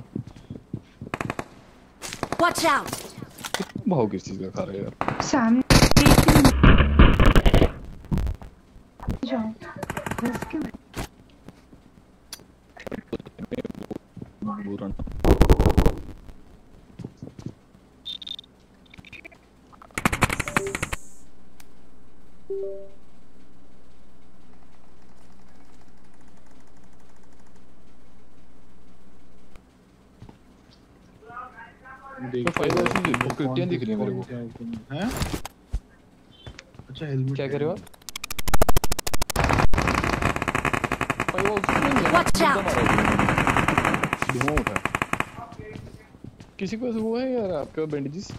Watch out!
भाव किस चीज का खा रहे हैं यार?
सामने जाओ बस क्यों
बुरा ना। तो फाइव ऐसी बुक्कियां दिख रही है मेरे को।
हैं? अच्छा हेलमेट
क्या कर रहे हो आप? Five
Watch out!
धुआं उठा। किसी को ऐसा हुआ है यार आपका बैंडेजेस?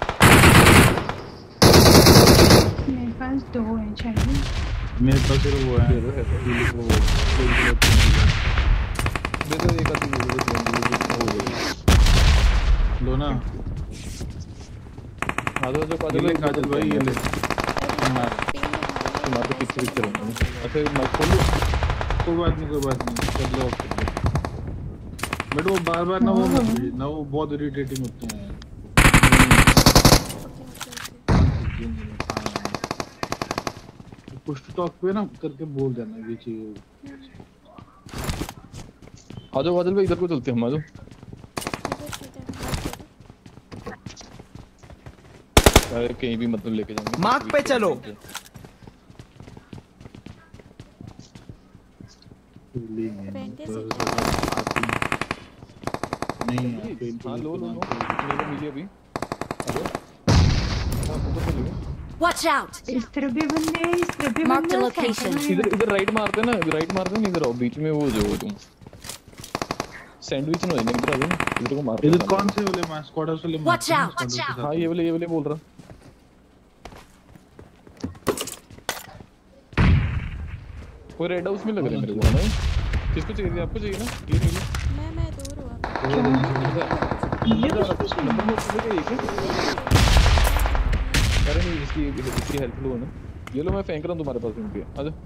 मेरे पास दो हैं चाहिए।
मेरे पास सिर्फ वो है।
दे दो है तो दे दो एक आदमी दे दो हो गई।
लो ना।
हाँ तो जो काजल
ये काजल भाई ये ले। मार।
मार तो पिक्चर पिक्चर होंगे। अच्छा माइक खोल लो।
कोई बात नहीं कोई बात नहीं कर लो। बट वो बार बार ना वो ना वो बहुत इरिटेटिंग होते हैं। पुश टू टॉक पे ना करके बोल देना ये चीज।
आ जाओ काजल भाई इधर को चलते हैं हम। आ जाओ। अरे कहीं भी मतलब लेके जाएंगे।
मार्क पे चलो।
नहीं
हाँ लो लो लो मेरे को मिली अभी। हेलो हाँ ऊपर से लो।
Watch out!
इस तरफ भी बंदे हैं, इस तरफ भी
Mark the
बंदे हैं,
location.
साइकिल में
इधर इधर राइट मारते ना राइट मारते ना इधर आओ बीच में वो जो तुम सैंडविच ना इधर आ जाओ इधर को मारते
इधर कौन से वाले मार स्क्वाडर्स वाले मार
Watch out! Watch out!
हाँ ये वाले ये वाले बोल रहा। कोई रेड हाउस में लग रहा है मेरे को ना। किसको चाहिए आपको चाहिए ना ये ले लो।
मैं मैं दूर हूँ।
ये तो कुछ नहीं
नंबर नोट लेके एक अरे नहीं इसकी इसकी हेल्प लो ना। ये लो मैं फेंक रहा हूँ तुम्हारे पास उनके। आ जाओ।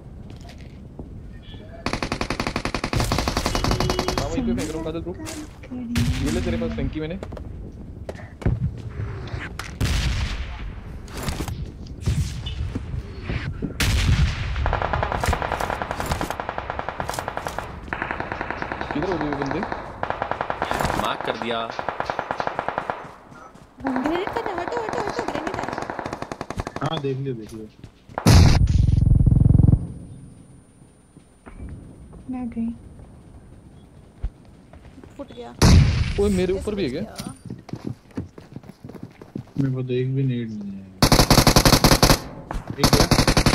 हाँ वहीं पे फेंक रहा हूँ काजल रुक। ये ले तेरे पास फेंकी मैंने। किधर हो गए बंदे?
मार्क कर दिया।
ग्रेनेड करना हटो हटो हटो ग्रेनेड है।
हाँ देख लियो देख लियो।
मैं गई।
फुट गया।
ओए मेरे ऊपर भी है क्या?
मेरे पास एक भी नीड नहीं है। एक है।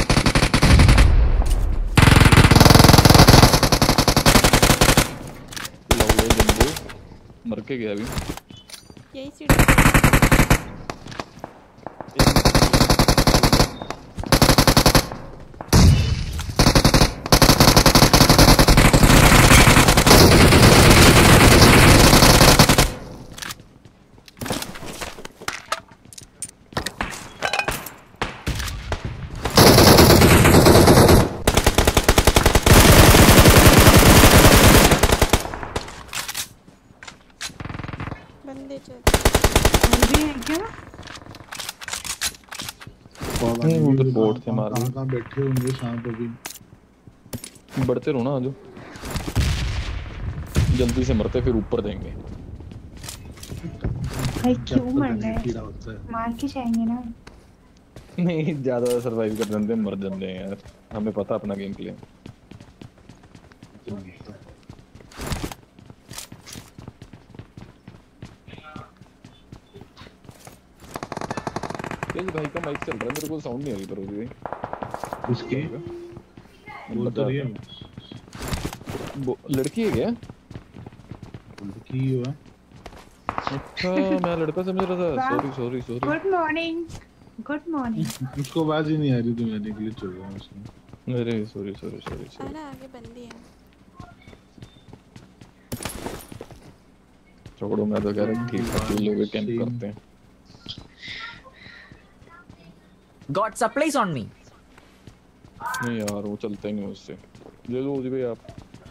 लो ये बंदे मर के गया अभी।
यही सीढ़ी
पता
नहीं, वो तो
कि
बोट थे
कहाँ-
मार
कहाँ कहाँ बैठे होंगे शाम को भी।
बढ़ते रहो ना आजो, जल्दी से मरते फिर ऊपर देंगे।
भाई
क्या
क्यों
पता
मर
नहीं
रहा
कीड़ा
है?
होता है।
मार के जाएंगे ना।
नहीं ज्यादा सरवाइव कर देते हैं, मर जाते हैं यार, हमें पता अपना गेम प्ले। ये भाई का माइक चल रहा है, मेरे को साउंड नहीं आ रही पर भाई
किसकी? बोल तो रही है
वो लड़की है क्या?
लड़की ही हुआ।
अच्छा मैं लड़का समझ रहा था, sorry sorry sorry.
Good morning. Good morning.
उसको आवाज ही नहीं आ रही, तो मैंने ग्लिच हो गया उसमें।
अरे सॉरी सॉरी सॉरी सॉरी।
आना आगे बंदी है।
छोड़ो, मैं तो कह रहा ठीक है, तुम लोग कैंप करते हैं।
Got supplies on me.
नहीं यार वो चलता ही नहीं उससे, ले लो जी भाई आप।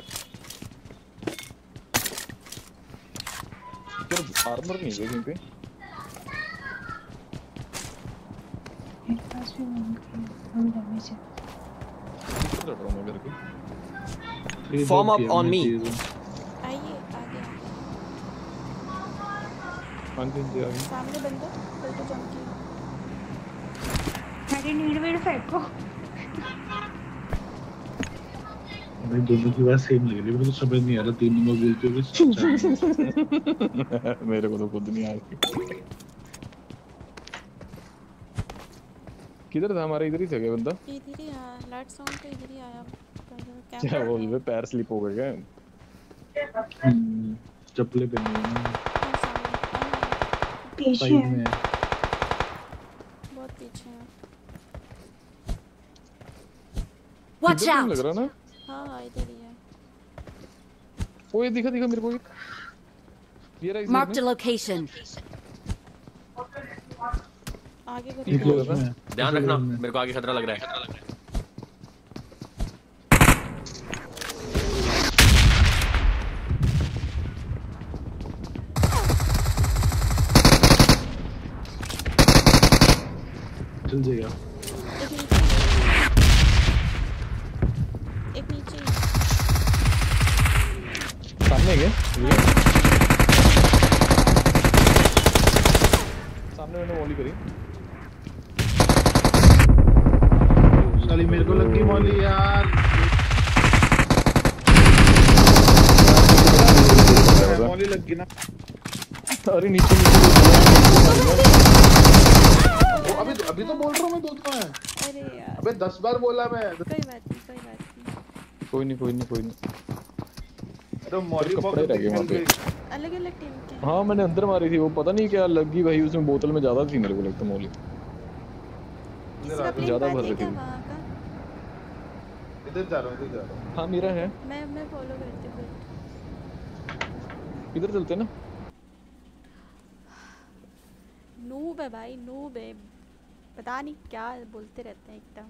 क्या आर्मर नहीं है कहीं पे?
मेरे पास भी फुल डैमेज है।
लड़ रहा हूँ मैं करके।
Form up on me.
आइए आगे आगे।
हाँ जी जी आगे।
सामने बंदा कोई तो जंप किया।
अरे नीड वेड फेंको।
भाई दोनों की बात सेम लग रही है, मेरे को समझ नहीं आ रहा तीन नंबर बोलते हो कि
मेरे को तो खुद नहीं आ रही। किधर था हमारा? इधर ही था क्या बंदा?
इधर ही आया, लाइट साउंड तो इधर ही आया।
क्या वो ये पैर स्लिप हो गए क्या?
चप्पलें पहनी है ना,
पीछे
साइड
है।
में।
बहुत पीछे है।
Watch
इधर तो नहीं
out!
लग रहा ना?
हाँ इधर ही है।
ओ ये दिखा दिखा मेरे को, ये ये रहा
Marked a location.
आगे को
एक लोग में
ध्यान रखना, मेरे को आगे खतरा लग रहा है।
चल जाएगा।
एक नीचे ही।
सामने क्या? ये सामने मैंने वॉली करी।
साली मेरे को लग गई मौली यार। मौली लग गई ना।
अरे नीचे नीचे
वो अभी अभी तो बोल रहा हूँ मैं, दो तो है।
अरे यार
अबे दस बार बोला मैं।
कोई बात नहीं कोई बात नहीं।
कोई नहीं कोई नहीं कोई नहीं।
अरे मौली
कपड़े रह गए वहाँ पे।
अलग अलग टीम के।
हाँ मैंने अंदर मारी थी, वो पता नहीं क्या लगी भाई, उसमें बोतल में ज्यादा थी मेरे को लगता मौली।
किसी का प्लेन
ज्यादा
पास
भर
है
रही
क्या
थी।
वहाँ का?
इधर जा रहा हूँ, इधर जा रहा हूँ।
हाँ मेरा है।
मैं मैं फॉलो करती हूँ।
इधर चलते हैं ना।
नूब है भाई, नूब है, पता नहीं क्या बोलते रहते हैं एकदम।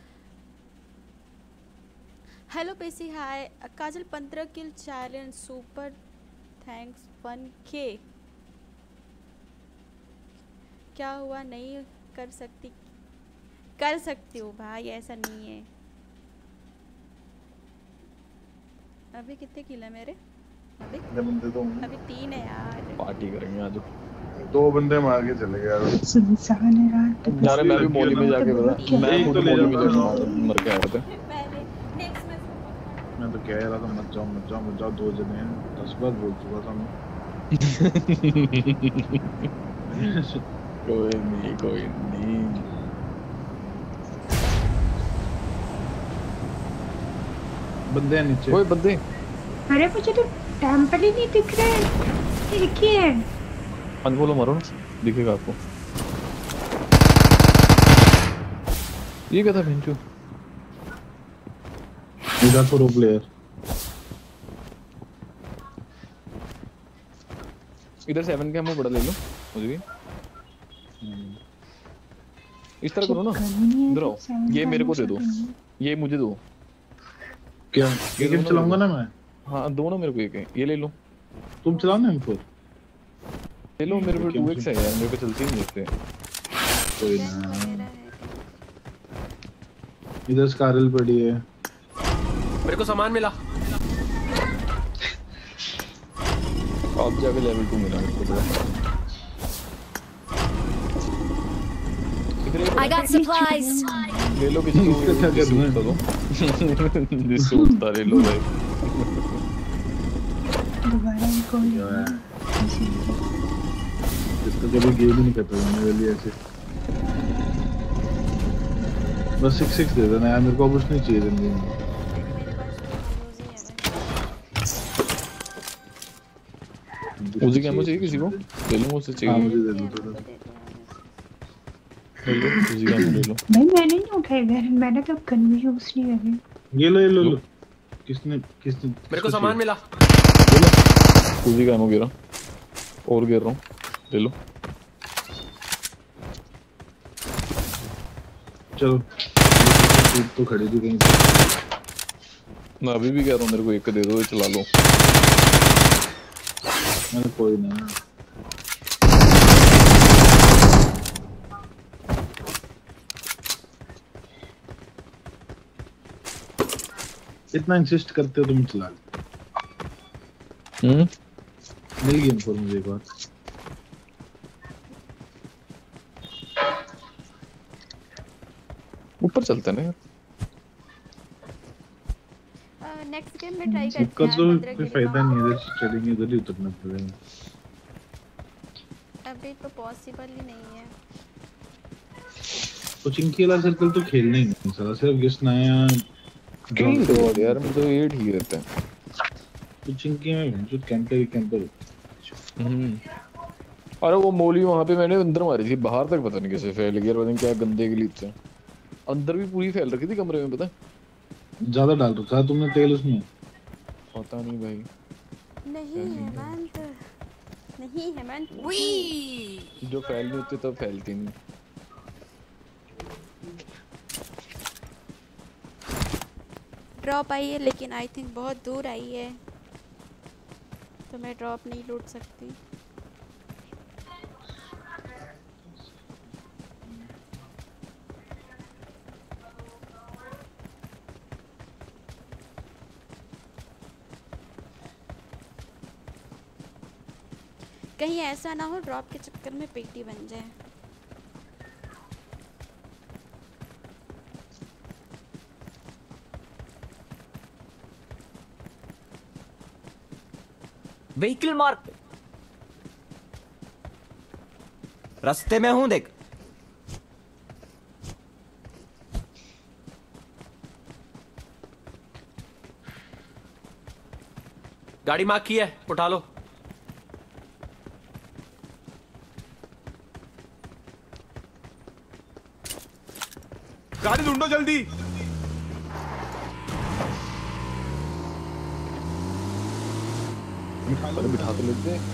हेलो पेसी, हाय काजल, पंद्रह kill challenge, super thanks one K. क्या हुआ, नहीं कर सकती? कर सकती हूँ भाई, ऐसा नहीं है। अभी कितने किल है मेरे? अभी
बंदे तो
अभी तीन है यार।
पार्टी करेंगे आज।
दो बंदे मार के चले गए।
सुनसान है रात।
यार मैं भी मौली में जाके बता, मैं
एक
खुद
तो ले
मौली में
जाता
जाके मर के आया था।
पहले नेक्स्ट में
मैं तो कह रहा था मत जाओ मत जाओ मत जाओ, दो जने हैं, दस बार बोल चुका था मैं।
कोई नहीं कोई नहीं।
बंदे हैं नीचे।
ओए बंदे।
अरे मुझे तो टेम्पल ही नहीं दिख रहे। एक ही है।
अनफॉलो मारो ना, दिखेगा आपको। ये क्या था भिंचू?
इधर प्रो प्लेयर।
इधर सेवन का हमको बड़ा ले लो मुझे भी। इस तरह करो ना, इधर आओ, ये मेरे को दे दो, ये मुझे दो।
क्या ये गेम चलाऊंगा ना मैं?
हाँ दोनों मेरे को एक है, ये ले लो।
तुम चलाओ ना इनको।
ले लो, मेरे पे टू एक्स है यार, मेरे पे चलती नहीं देखते।
कोई ना। इधर स्कारल पड़ी है।
मेरे को सामान मिला।
अब जाके लेवल टू मिला मेरे को।
I got supplies.
ले लो किसी को क्या करना है तो दिस सूट ले लो भाई।
दोबारा कॉल
इसका कभी गेम ही नहीं करता मैं वाली ऐसे। बस सिक्स सिक्स दे देना यार, मेरे को कुछ नहीं चाहिए जिंदगी में।
उसी कैमो चाहिए किसी को? ले लो मुझसे चाहिए।
मुझे दे दो थोड़ा।
ले लो उसी कैमो ले लो।
भाई मैंने नहीं उठाई, मैंने तो गन भी यूज नहीं करी।
ये लो ये लो लो। किसने किसने
मेरे को सामान मिला।
उसी कैमो गिरा और गिर रहा हूँ, ले लो।
चलो तो खड़ी थी कहीं।
मैं अभी भी कह रहा हूँ मेरे को एक दे दो, ये चला लो।
मैंने कोई नहीं। इतना इंसिस्ट करते हो तुम चला लो।
हम्म
मिल गई इन्फो मुझे एक बार।
ऊपर चलते ना यार।
नेक्स्ट गेम में ट्राई करते हैं।
तो कोई फायदा नहीं है, इधर चलेंगे इधर ही उतरना पड़ेगा।
अभी तो पॉसिबल ही नहीं है।
तो चिंकी वाला सर्कल तो खेलना ही नहीं साला, सिर्फ गिस्ट नया
ग्रीन तो यार मैं तो ये ठीक रहता है।
तो चिंकी में जो कैंपर ही कैंपर।
हम्म अरे वो मोली वहां पे मैंने अंदर मारी थी, बाहर तक पता नहीं कैसे फैल गया, पता नहीं क्या गंदे ग्लिच से। अंदर भी पूरी फैल रखी थी कमरे में, पता है
ज्यादा डाल रखा है तुमने तेल उसमें।
पता नहीं भाई।
नहीं हेमंत, नहीं हेमंत।
जो फैलनी होती तब फैलती नहीं।
ड्रॉप आई है लेकिन आई थिंक बहुत दूर आई है, तो मैं ड्रॉप नहीं लूट सकती। कहीं ऐसा ना हो ड्रॉप के चक्कर में पेटी बन जाए।
व्हीकल मार्क रास्ते में हूं, देख।
गाड़ी मार्क की है, उठा लो। गाड़ी ढूंढो जल्दी।
अरे बिठा तो लेते हैं।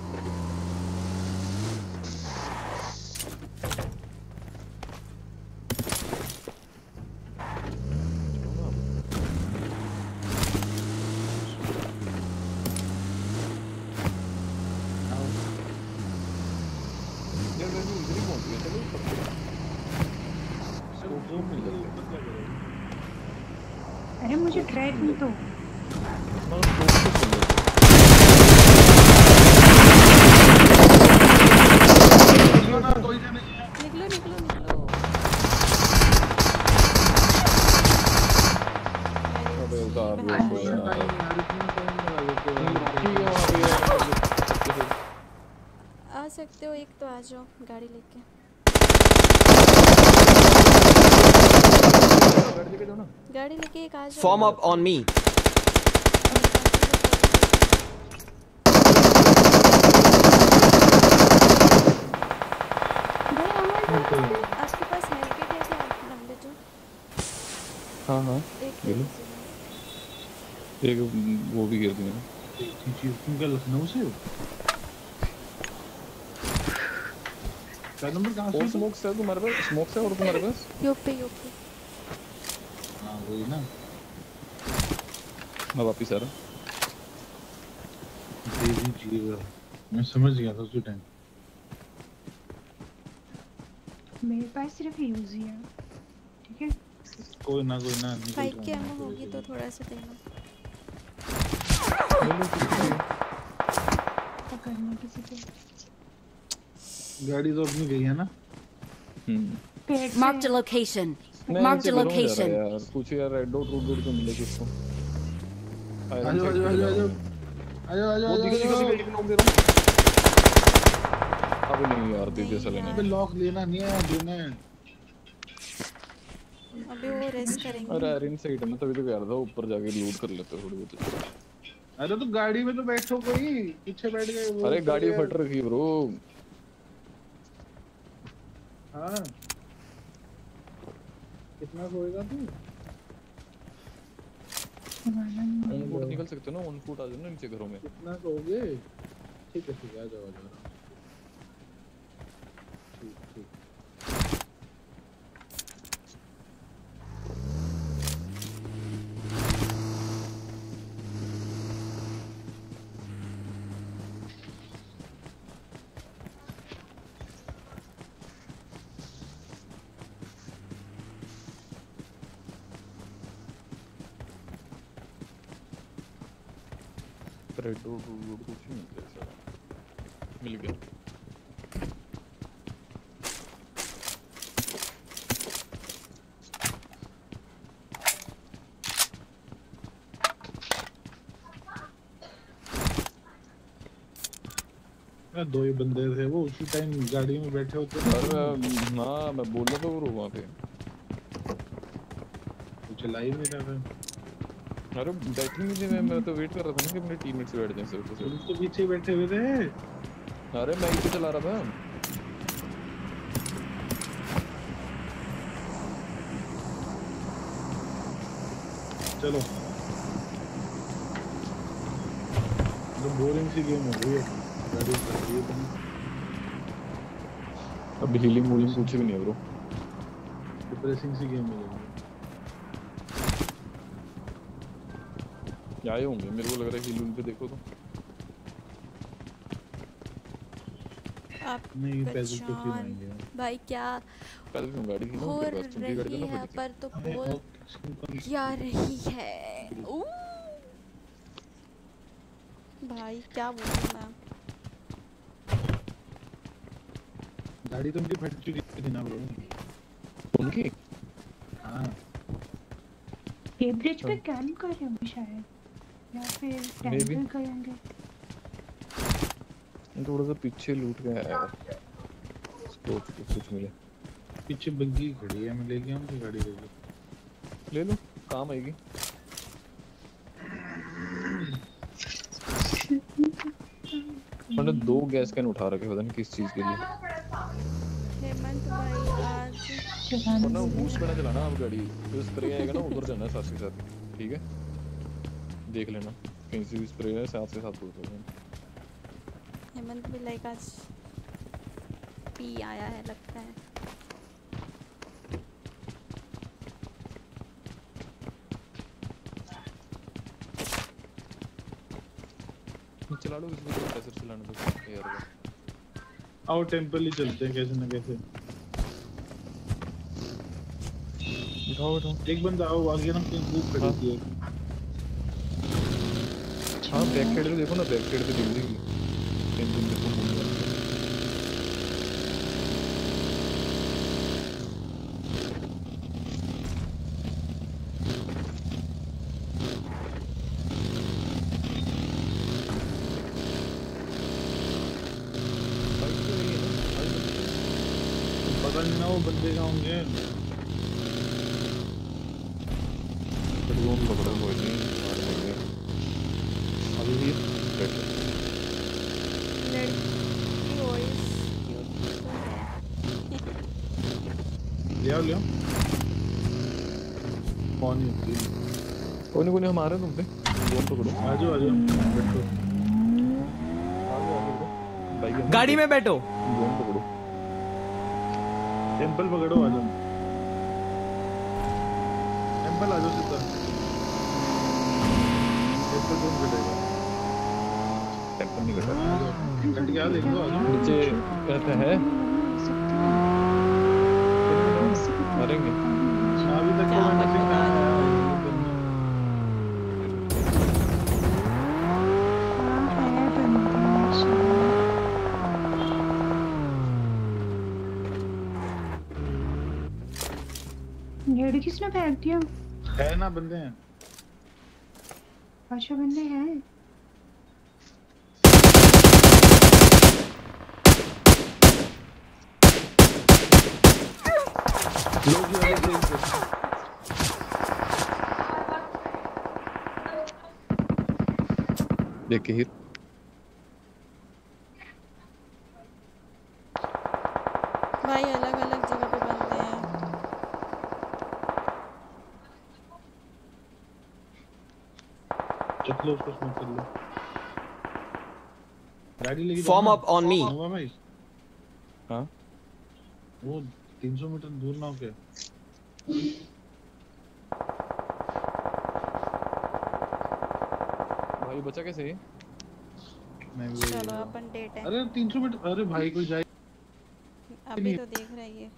अरे मुझे ट्रैक नहीं तो
निकलो निकलो निकलो।
अबे उतार दो इसको यार।
आ सकते हो, एक तो आ जाओ गाड़ी लेके। गाड़ी लेके एक आ जाओ।
Form up on me.
आपके पास हेलमेट है क्या? लंबे जो।
हाँ हाँ
एक
ले लो। एक वो भी गिर दी मैंने।
तुम क्या लखनऊ से हो? क्या नंबर कहाँ से?
और स्मोक से तुम्हारे पास? स्मोक से और तुम्हारे पास?
UP UP.
हाँ वही ना।
मैं वापिस आ रहा हूँ।
तेजी चाहिए, मैं समझ गया था उसी टाइम।
मेरे पास सिर्फ यूज ही है, ठीक है।
कोई ना कोई ना निकल
फाइव
रहा
की
हूँ
एमो
मैं,
होगी
कोई
तो
नहीं।
थोड़ा सा देना।
पकड़ने किसी को
गाड़ी तो अपनी गई है ना।
हम्म
पेड़ से
Marked a location.
मैं
Marked
इनसे
a
घरों में जा रहा
location.
यार, कुछ यार रेड डॉट रूट डॉट तो मिले किसको।
आजो आजो आजो आजो आजो आजो
वो दिखा दिखा
आजो
दिखा एक नॉक दे रहा हूँ। अबे नहीं यार, दे दिया साले ने।
अबे लॉक लेना नहीं है देना है।
अभी वो रेस्ट करेंगे।
अरे यार इन साइड है ना, तभी तो कह रहा था ऊपर जाके लूट कर लेते थोड़ी बहुत।
अरे तो गाड़ी में तो बैठो, कोई पीछे बैठ गए वो।
अरे गाड़ी फट रखी है ब्रो।
हाँ कितना सोएगा तू?
वन फुट निकल सकते हो ना, वन फुट आ जाओ ना नीचे घरों में।
कितना सोओगे? ठीक है ठीक है, आ जाओ आ जाओ। ठीक ठीक।
रेड डॉट रूट डॉट कुछ नहीं मिल गया सारा। मिल गया।
दो ही बंदे थे वो, उसी टाइम गाड़ी में बैठे होते।
अरे हाँ मैं बोल रहा था वो वहाँ पे
चला ही नहीं रहा था।
अरे बैठी नहीं थी मैं मैं तो वेट कर रहा था ना कि मेरे टीममेट्स बैठ जाएं सिर्फ
तुम तो पीछे बैठे हुए थे।
अरे मैं ही तो चला रहा था।
चलो तो बोरिंग सी गेम हो गई है। गाड़ी चल रही है तुम।
अब हीलिंग वूलिंग कुछ भी नहीं है ब्रो।
डिप्रेसिंग सी गेम हो गई।
आए होंगे मेरे को लग रहा है हील पे देखो तो।
आप
नहीं पैसे तो क्यों
पहचान
आएंगे?
भाई क्या
पहले क्यों गाड़ी थी ना
हो
उनके पास, उनकी गाड़ी तो
रही
ना
है
फटी थी।
पर तो बोल क्या रही है। ऊ भाई क्या बोलूं मैं।
गाड़ी तो उनकी फट चुकी थी ना ब्रो।
उनकी
हाँ
ये ब्रिज पे कैंप कर रहे होंगे शायद, या फिर टेंपल करेंगे।
थोड़ा सा पीछे लूट गया यार, स्पोर्ट कुछ मिले।
पीछे बग्गी खड़ी है, मैं लेके आऊँ गाड़ी लेके।
ले लो काम आएगी। मैंने दो गैस कैन उठा रखे, पता नहीं किस चीज के लिए।
हेमंत भाई आज
वरना बूस्ट करना चलाना आप गाड़ी, जो स्प्रे आएगा ना उधर जाना है साथ के साथ, ठीक है? देख लेना कहीं से भी स्प्रे है साथ से साथ उड़ जाएगा।
हेमंत भी लाइक आज पी आया है लगता है।
चला लो इसमें, कैसे चलाने दो यार।
आओ टेंपल ही चलते हैं कैसे ना कैसे।
उठाओ उठाओ।
एक बंदा आओ आगे ना, कहीं खूब खड़ी थी।
हाँ बैक साइड पे देखो ना, बैक साइड पे दिख जाएगी टेंपल देखो।
पता नहीं ना वो बंदे कहाँ होंगे।
ड्रोन पकड़ो कोई नहीं, मार देंगे अभी भी।
लड़की वॉइस क्यूट तो है।
ले आओ ले आओ। कौन है?
कोई नहीं कोई नहीं, हम आ रहे हैं तुम पे। ड्रोन पकड़ो।
आ जाओ आ जाओ बैठो।
गाड़ी में बैठो।
ड्रोन पकड़ो।
टेंपल पकड़ो, आ जाओ टेंपल आ जाओ सीधा। टेंपल कौन कटेगा?
टेंपल नहीं कटा।
कट गया देख लो, आ जाओ।
नीचे कहता है मरेंगे।
अभी तक तो मैंने
नेड किसने फेंक दिया?
है ना बंदे हैं।
अच्छा बंदे हैं।
देख के हिट।
भाई अलग अलग जगह पे बनते हैं।
चल लो उसको स्मोक कर लो। गाड़ी लेके
Form up on me.
हाँ
वो तीन सौ मीटर दूर ना हो क्या?
भाई बचा कैसे?
मैं भी
चलो अपन डेट है।
अरे तीन सौ मीटर। अरे भाई कोई जाए
अभी तो देख रही है।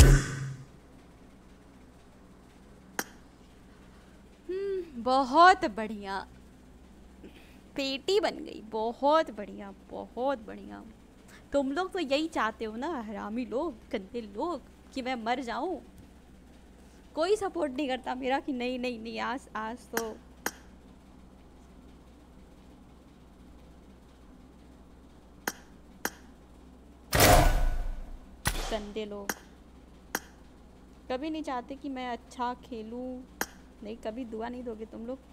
हम्म बहुत बढ़िया पेटी बन गई। बहुत बढ़िया बहुत बढ़िया। तुम लोग तो यही चाहते हो ना हरामी लोग गंदे लोग कि मैं मर जाऊं। कोई सपोर्ट नहीं करता मेरा कि नहीं नहीं नहीं आज आज तो गंदे लोग कभी नहीं चाहते कि मैं अच्छा खेलूं। नहीं कभी दुआ नहीं दोगे तुम लोग।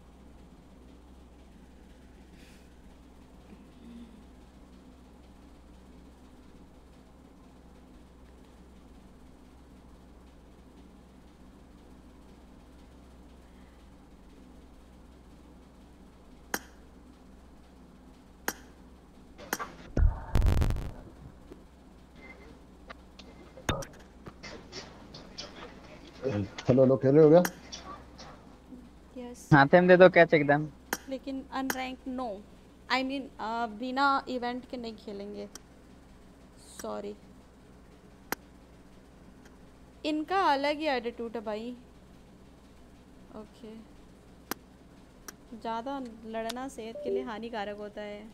हेलो हेलो खेले हो गया?
यस
हाथ में दे दो कैच एकदम।
लेकिन अनरैंक नो आई मीन बिना इवेंट के नहीं खेलेंगे। सॉरी इनका अलग ही एटीट्यूड है भाई। ओके ज़्यादा लड़ना सेहत के लिए हानिकारक होता है।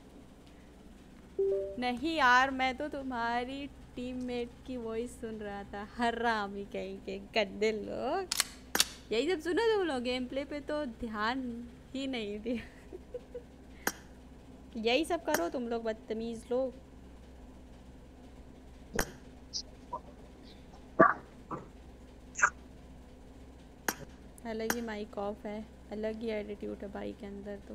नहीं यार मैं तो तुम्हारी टीममेट की वॉइस सुन रहा था। हरामी कहीं के गंदे लोग यही सब सुनो तुम लोग। गेम प्ले पे तो ध्यान ही नहीं दिया। यही सब करो तुम लोग बदतमीज लोग। अलग ही माइक ऑफ है अलग ही एटीट्यूड है भाई के अंदर तो।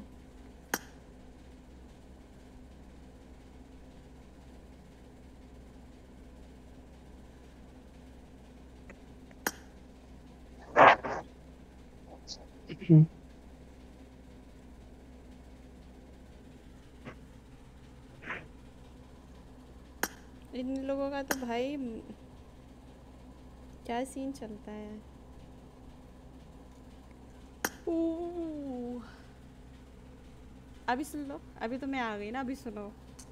इन लोगों का तो भाई क्या सीन चलता है। अभी सुन लो अभी तो मैं आ गई ना। अभी सुनो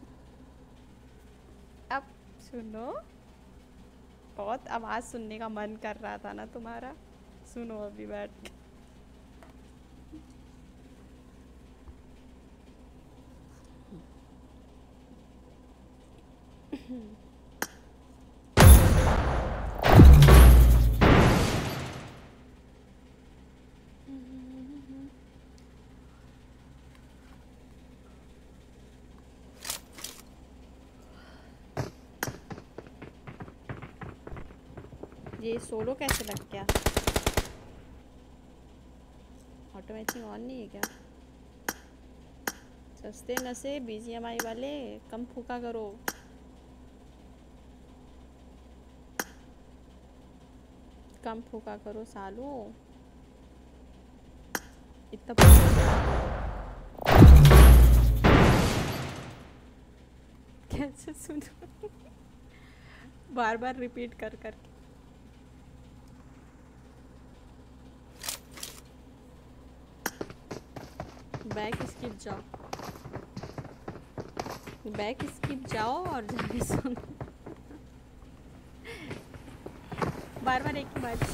अब सुनो। बहुत आवाज़ सुनने का मन कर रहा था ना तुम्हारा। सुनो अभी बैठ के। ये सोलो कैसे लग गया? ऑटोमेटिक ऑन नहीं है क्या? सस्ते नशे बीजीएमआई वाले कम फूका करो। कम फूका करो सालो। इतना कैसे सुनो बार बार रिपीट कर कर। बैक स्किप जाओ बैक स्किप जाओ और जाके सुनो। बार बार एक ही बात।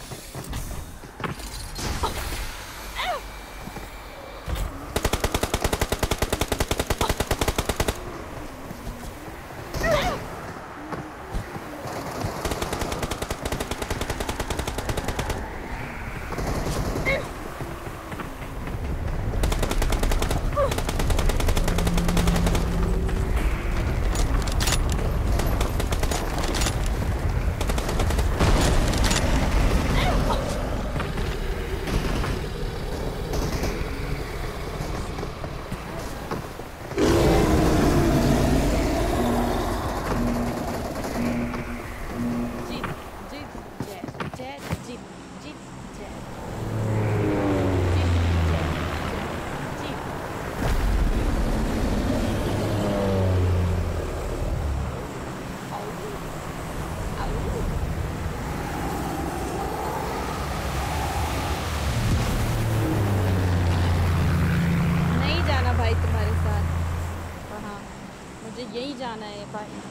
यही जाना है भाई।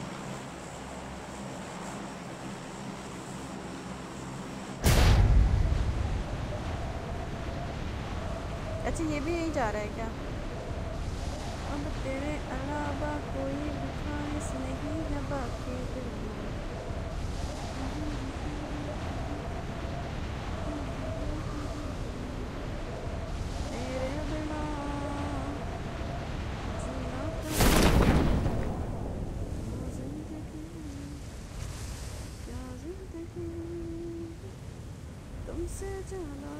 अच्छा ये भी यही जा रहा है क्या? अब तेरे अलावा कोई ख्वाहिश नहीं है बाकी दिल में। तेरे बिना जीना जिंदगी क्या जिंदगी तुमसे जाना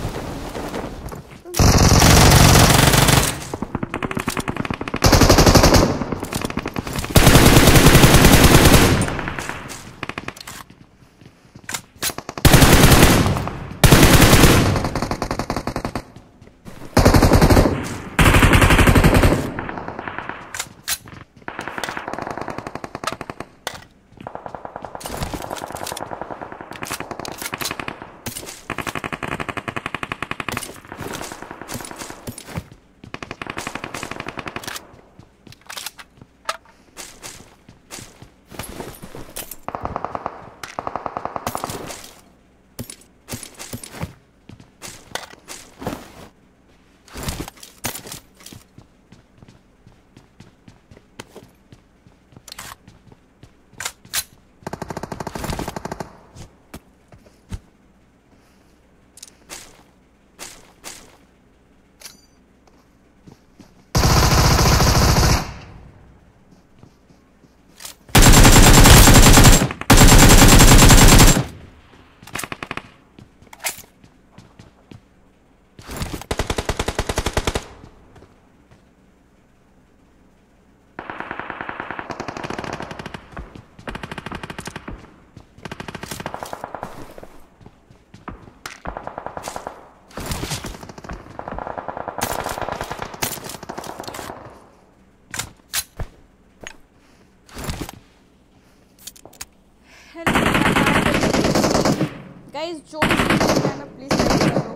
गाइस जो भी है ना प्लीज लाइक करो।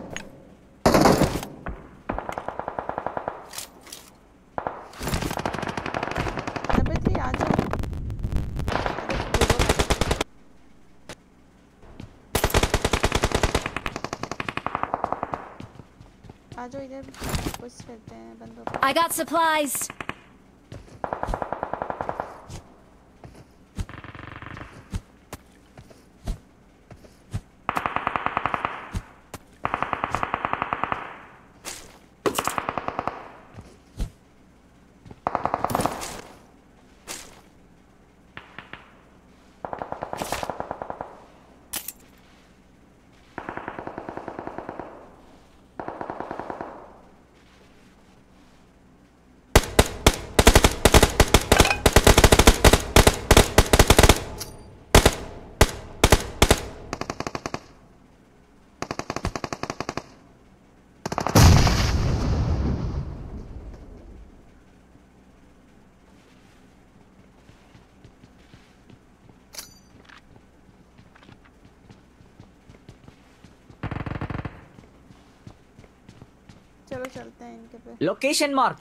नंबर थ्री आ जाओ। आ जाओ इधर कुछ करते हैं बंदों को।
I got supplies.
चलो चलते हैं इनके पे।
Location mark.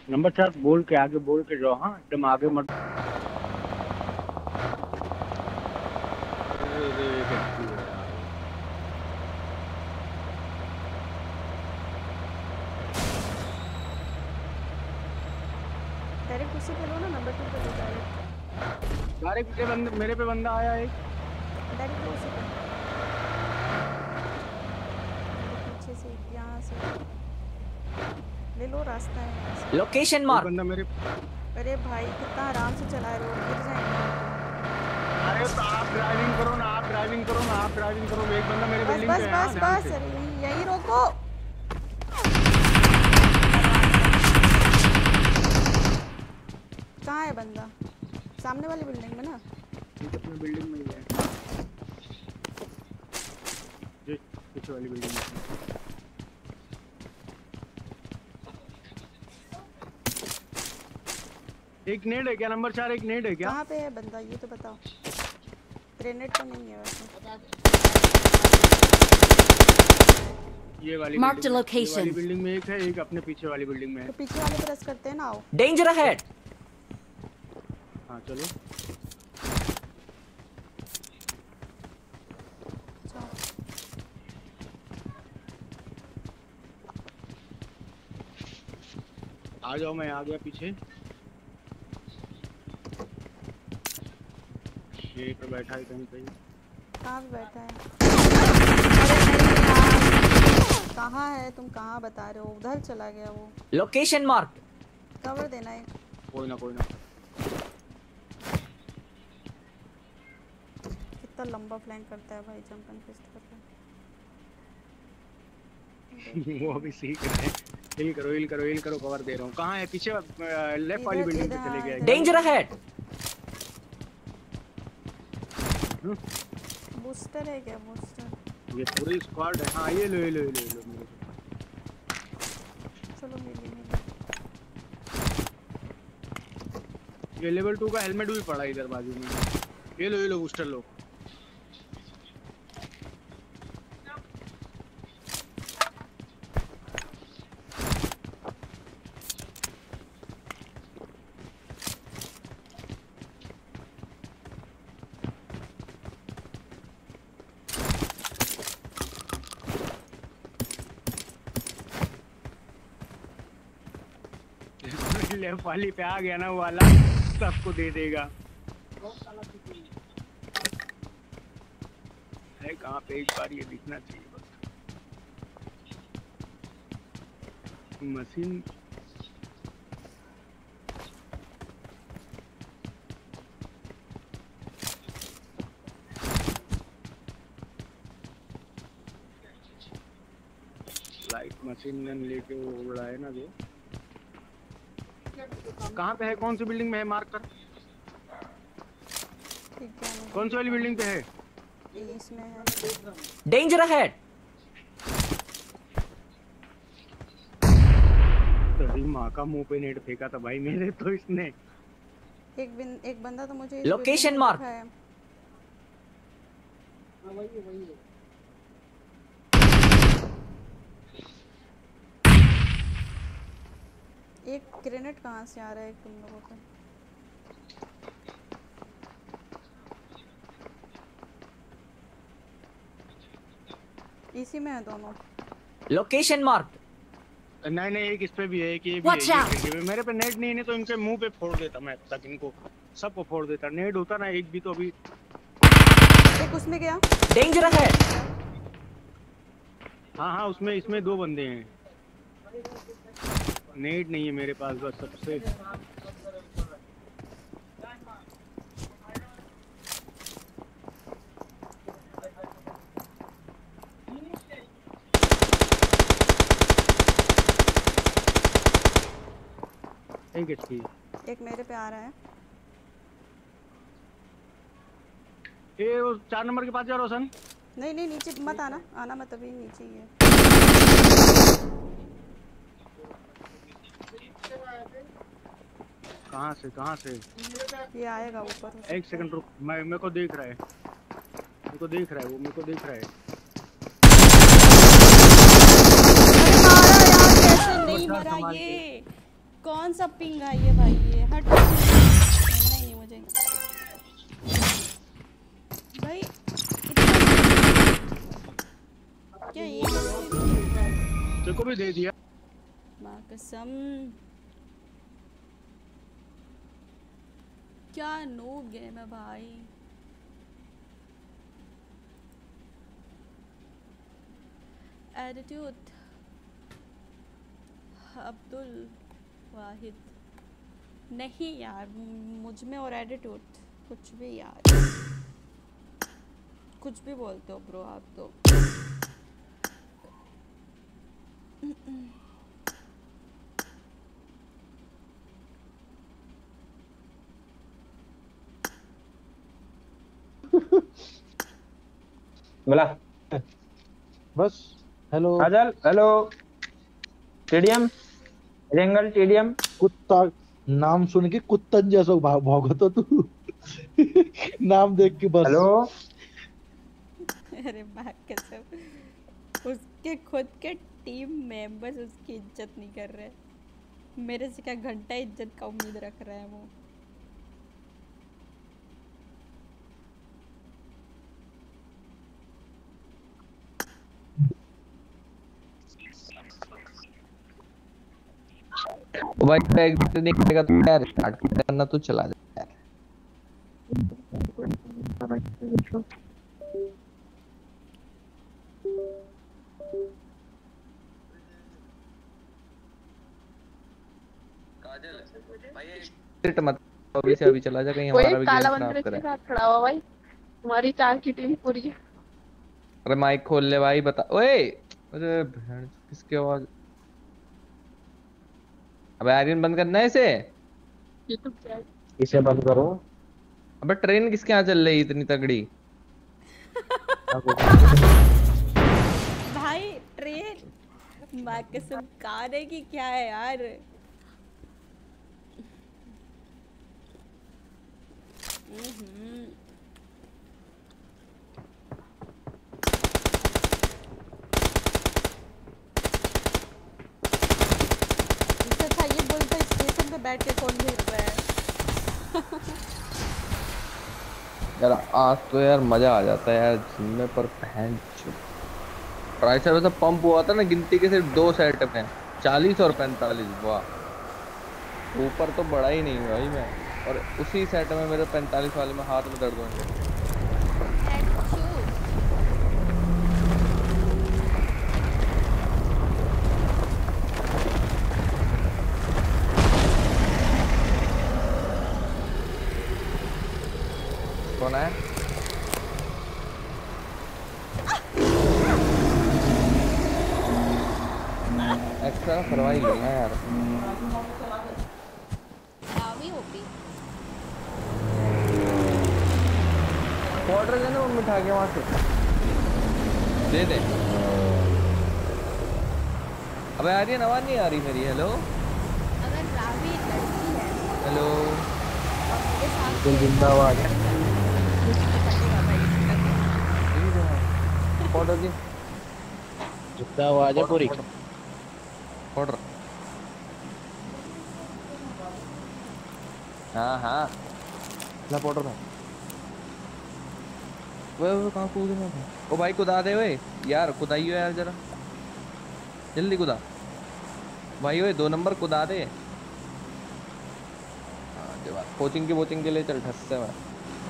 नंबर चार बोल के आगे बोल के जाओ। हाँ एकदम आगे मत।
डायरेक्ट उसी पे लो ना, नंबर टू पे लो डायरेक्ट।
डायरेक्ट पीछे बंदे मेरे पे बंदा आया एक।
डायरेक्ट लो उसी पे। पीछे से यहाँ से ले लो, रास्ता है यहाँ से।
Location mark.
बंदा मेरे।
अरे भाई कितना आराम से चला रहे हो, गिर जाएंगे।
अरे तो आप ड्राइविंग करो ना, आप ड्राइविंग करो ना, आप ड्राइविंग करो। एक बंदा मेरे बिल्डिंग पे है।
बस बस बस अरे यहीं यहीं रोको। कहाँ है बंदा? सामने वाली बिल्डिंग में ना।
अपनी बिल्डिंग में ही है, जो पीछे वाली बिल्डिंग में। एक नेड है क्या? नंबर चार एक नेड है क्या?
कहाँ पे है बंदा ये तो बताओ। ग्रेनेड तो नहीं है वैसे।
ये वाली
Mark the
बिल्डिंग में-
location.
ये वाली बिल्डिंग में एक है, एक अपने पीछे वाली बिल्डिंग में है।
तो पीछे वाले पे रस करते हैं ना, आओ।
Danger ahead.
हाँ चलो। आ जाओ, मैं आ गया पीछे। ये पे बैठा है कहीं कहीं।
कहाँ पे बैठा है? कहाँ है? तुम कहाँ बता रहे हो? उधर चला गया वो।
Location mark.
कवर देना है।
कोई ना कोई ना।
कितना लंबा फ्लैंक करता है भाई, जंप एंड फिस्ट करता है।
वो अभी सीख रहे हैं। हिल करो हिल करो हिल करो, कवर दे रहा हूँ। कहाँ है? पीछे लेफ्ट वाली बिल्डिंग पे चले गया।
Danger ahead.
बूस्टर है क्या? बूस्टर
ये पूरी स्क्वाड है। हाँ ये लो ये लो ये लो ये लो मेरे को।
चलो मिली मिली।
ये लेवल टू का हेलमेट भी पड़ा इधर बाजू में। ये लो ये लो बूस्टर लो। लेफ्ट वाली पे आ गया ना वो वाला, सबको दे देगा। है कहाँ पे? एक बार ये दिखना चाहिए बस। मशीन लाइट मशीन गन लेके वो उड़ा है ना जो। कहाँ पे है? कौन सी बिल्डिंग में है? मार्क कर।
ठीक है।
कौन सी वाली बिल्डिंग पे है?
इसमें है।
Danger ahead.
तेरी माँ का मुंह पे नेट फेंका था भाई मेरे तो इसने।
एक बिन, एक बंदा तो मुझे
लोकेशन मार्क।
एक ग्रेनेड कहाँ से आ रहा है तुम लोगों का? इसी में है दोनों।
Location mark.
नहीं नहीं एक इस पे भी है, एक ये भी
Watch
है,
out!
ये मेरे पे नेट नहीं है तो इनके मुंह पे फोड़ देता मैं तक, इनको सबको फोड़ देता। नेट होता ना एक भी तो अभी।
एक उसमें गया।
Danger ahead.
हाँ हाँ उसमें इसमें दो बंदे हैं। नेट नहीं है मेरे पास बस सबसे। एक एचपी।
एक मेरे पे आ रहा है।
ये वो चार नंबर के पास जा रोशन।
नहीं नहीं नीचे मत आना, आना मत, अभी नीचे ही है।
कहाँ से कहाँ से?
ये आएगा ऊपर।
एक सेकंड रुक, मैं मेरे को देख रहा है, मेरे को देख रहा है वो, मेरे को देख रहा है।
अरे मारा यार, कैसे नहीं मरा ये? कौन सा पिंग है ये भाई? ये हट नहीं नहीं मुझे भाई क्या ये
तेरे को भी दे दिया
माँ कसम। क्या नूब गेम है भाई। एटीट्यूड अब्दुल वाहिद नहीं यार, मुझ में और एटीट्यूड कुछ भी यार, कुछ भी बोलते हो ब्रो आप तो।
बोला
बस हेलो
काजल, हेलो टेडियम, रेंगल टेडियम।
कुत्ता नाम सुन के कुत्तन जैसा भाग भागो तो तू नाम देख के बस।
हेलो
अरे बात कसम, उसके खुद के टीम मेंबर्स उसकी इज्जत नहीं कर रहे, मेरे से क्या घंटा इज्जत का उम्मीद रख रहा है वो।
वो भाई तो एग्जिट नहीं करेगा तो यार स्टार्ट करना तो चला जा यार।
काजल भाई
एग्जिट मत अभी से अभी चला जा, कहीं हमारा भी
काला
गेम
बंदर
खराब
के
करे।
साथ खड़ा हुआ भाई, तुम्हारी चार की टीम पूरी है।
अरे माइक खोल ले भाई, बता। ओए अरे बहन किसकी आवाज। अबे आर्यन बंद करना है इसे।
ये तो क्या है?
इसे बंद करो।
अबे ट्रेन किसके यहाँ चल रही है इतनी तगड़ी।
भाई ट्रेन माँ कसम कारे की क्या है यार। हम्म अच्छा ये बोलता स्टेशन पे बैठ के कौन खेल रहा है।
यार आज तो यार मजा आ जाता है यार जिम में, पर बहन ट्राइसेप ऐसा पंप हुआ था ना, गिनती के सिर्फ दो सेट में चालीस और पैंतालीस। वाह ऊपर तो बड़ा ही नहीं भाई मैं, और उसी सेट में मेरे पैंतालीस वाले में हाथ में दर्द होंगे। कौन है? एक्स्ट्रा करवाई लेना यार। ऑर्डर देना उन मिठा के वहां से दे दे। अबे आ रही है आवाज नहीं आ रही मेरी। हेलो
अगर रावी लड़की है
हेलो
और मेरे साथ
जिंदाबाद
ऑर्डर दी
जितना आवाज है पूरी
ऑर्डर। हाँ हाँ ना ऑर्डर था वो वो कहाँ कूदना था। ओ भाई कुदा दे वे यार, कुदाइयो यार जरा जल्दी कुदा भाई। ओए दो नंबर कुदा दे। हाँ जब कोचिंग की कोचिंग के लिए चल ठस से मैं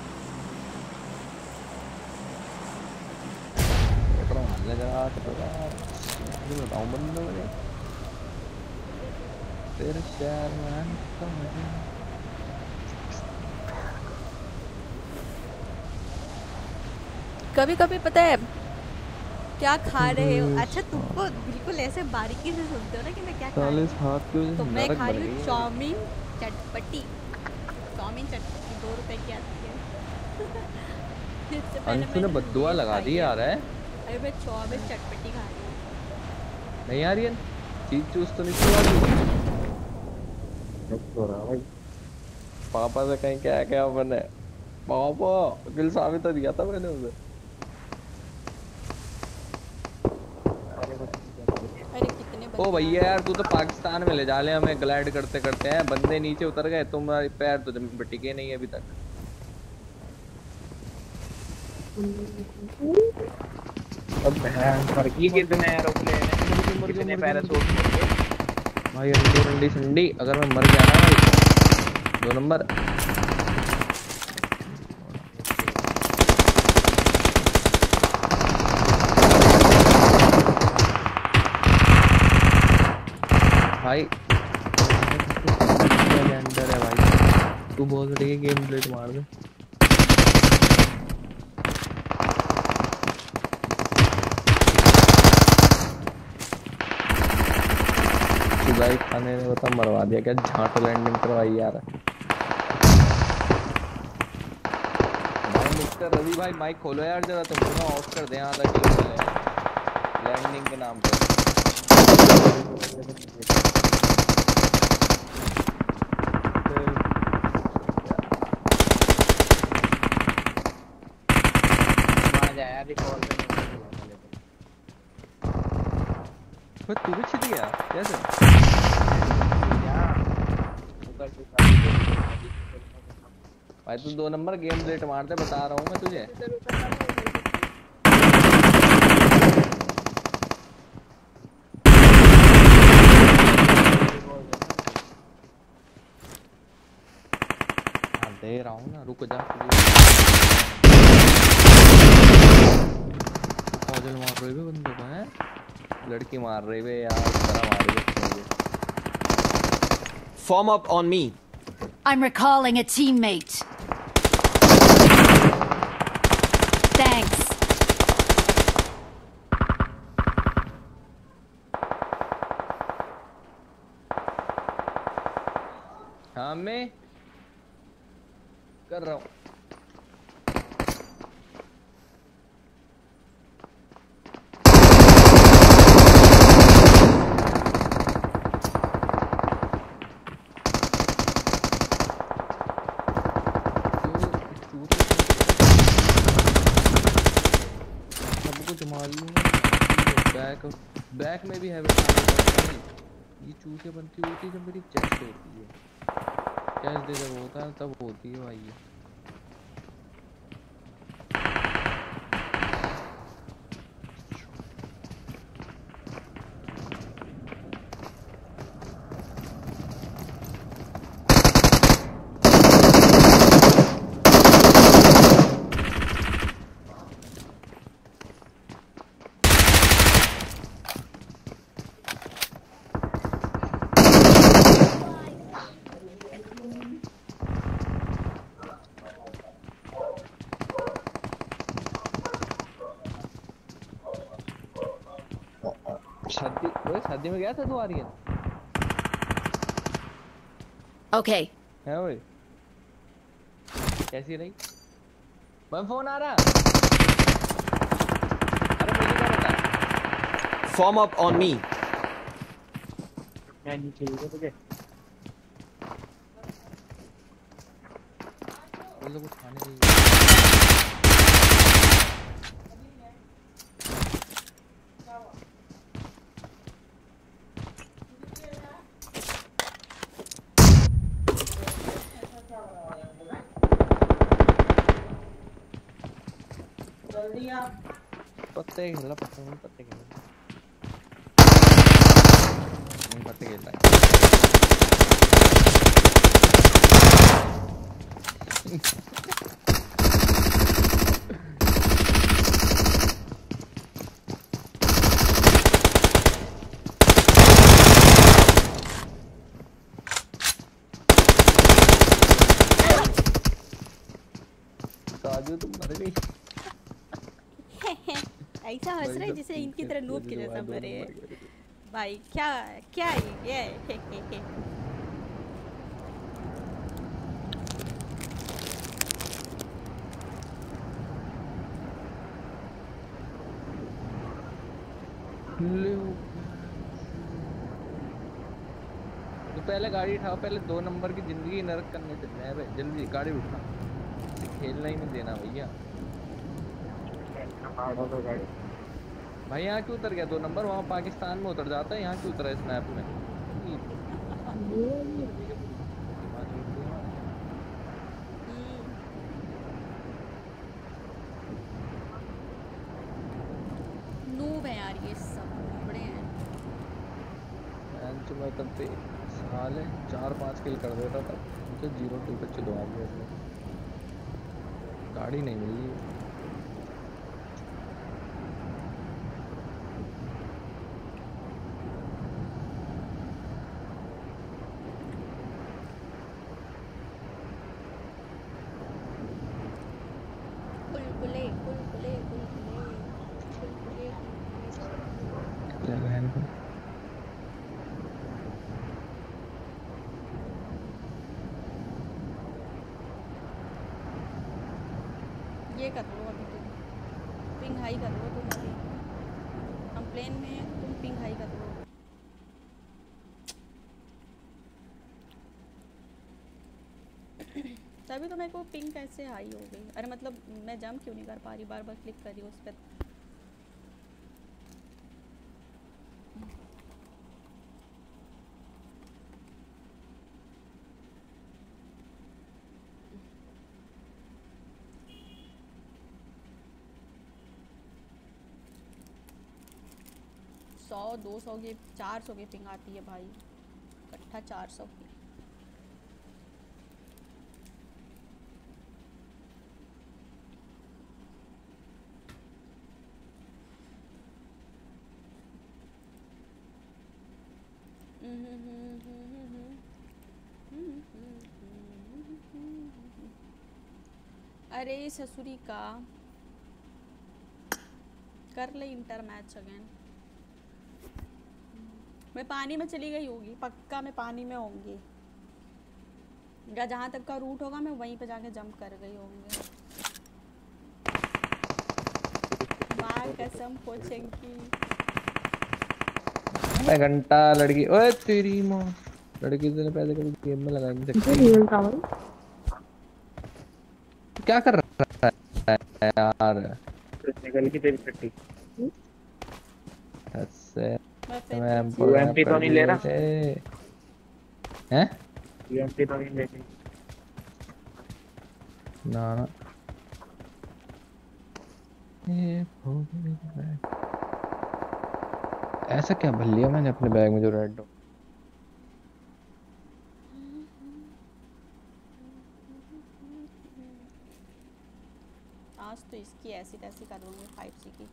ले जरा बताऊँ बंद मुझे तेरे शहर में तो मुझे
कभी कभी पता है क्या खा रहे हो। अच्छा तुमको बिल्कुल ऐसे बारीकी से सुनते हो ना कि मैं क्या खा रही हूँ। तो मैं खा रही हूँ चाउमीन चटपटी। चाउमीन चटपटी दो रुपए की आती है।
अंशु ने बद्दुआ लगा दी यार है।
अरे मैं चाउमीन चटपटी खा रही हूँ।
नहीं यार ये चीज चूज तो नहीं हुआ। पापा से कहीं क्या क्या बने पापा दिल साबित तो दिया था मैंने उसे। ओ भैया यार तू तो पाकिस्तान में ले जा ले हमें ग्लाइड करते करते हैं, बंदे नीचे उतर गए, तुम्हारे पैर तो जमीन पर टिके नहीं है अभी तक।
अब भयंकर
ये कितने एरोप्लेन है, कितने पैराशूट
भाई रंडी रंडी संडी, अगर मैं मर गया ना भाई दो नंबर। भाई अंदर है भाई, तू बहुत बड़ी गेम प्लेट मार दे। भाई खाने ने बता मरवा दिया क्या, झांटो लैंडिंग करवाई यार। भाई मिस्टर रवि भाई माइक खोलो यार जरा, तुम ना ऑफ कर दे यहाँ तक लैंडिंग के नाम पे। तू भी छिट गया कैसे? भाई तू दो नंबर गेम लेट मारते बता रहा हूँ मैं तुझे। दे रहा हूँ ना, रुक जा। फौजल मार रहे हैं बंदे को, हैं लड़की मार रही है यार, तरह मार रही है।
Form up on me.
I'm recalling a teammate. Thanks.
हाँ मैं कर रहा हूँ। बैक बैक में भी है ये चूसे बनती होती है जब मेरी चेस्ट होती है, चेस्ट दे जब होता है तब होती है भाई ये। शादी ओए शादी में गया था तू आर्यन?
ओके
है ओए कैसी रही? मैं फोन आ रहा। अरे मुझे क्या बता?
Form up on me.
मैं नीचे ही तुझे
बोलो कुछ खाने के लिए। पत्ते खेलना पत्ते में पत्ते खेलना नहीं पत्ते खेलना काजू तुम मर गई।
ऐसा हंस रहे जैसे इनकी तरह नूब के जैसा मरे हैं भाई। क्या क्या ये हे हे हे
तो पहले गाड़ी उठाओ, पहले दो नंबर की जिंदगी नरक करने चल रहे हैं भाई। जल्दी गाड़ी उठा, खेलना ही नहीं देना भैया। भाई यहाँ क्यों उतर गया दो नंबर? वहाँ पाकिस्तान में उतर जाता है, यहाँ क्यों उतरा इस मैप में?
नूब है यार ये सब, बड़े हैं।
मैं तब पे साले चार पाँच किल कर देता था, मुझे जीरो टू पे चिदवा दिया इसने। गाड़ी नहीं मिली।
बुलबुले बुलबुले बुलबुले बुलबुले
ले बहन को।
ये कर लो अभी तुम, पिंग हाई कर लो तुम अभी। हम प्लेन में हैं, तुम पिंग हाई कर लो। तभी तो मेरे को पिंग कैसे हाई हो गई? अरे मतलब मैं जंप क्यों नहीं कर पा रही? बार बार क्लिक कर रही हूँ उस पर। सौ दो सौ की चार सौ की पिंग आती है भाई, इकट्ठा चार सौ की। अरे ससुरी का कर ले इंटर मैच अगेन। मैं पानी में चली गई होगी पक्का, मैं पानी में होंगी या जहाँ तक का रूट होगा मैं वहीं पे जाके जंप कर गई होंगी। माँ कसम पोछेंगी।
घंटा लड़की, ओए तेरी माँ, लड़की ने पैसे कभी गेम में लगा नहीं सकती। क्या कर रहा है यार?
निकल की तेरी पट्टी।
ऐसे
मैं यूएमपी तो नहीं ले रहा
हैं?
यूएमपी तो नहीं ले रही
ना ना। ये ऐसा क्या भर लिया मैंने अपने बैग में जो रेड डॉट?
आज तो इसकी ऐसी तैसी कर दूंगी फाइव सी की।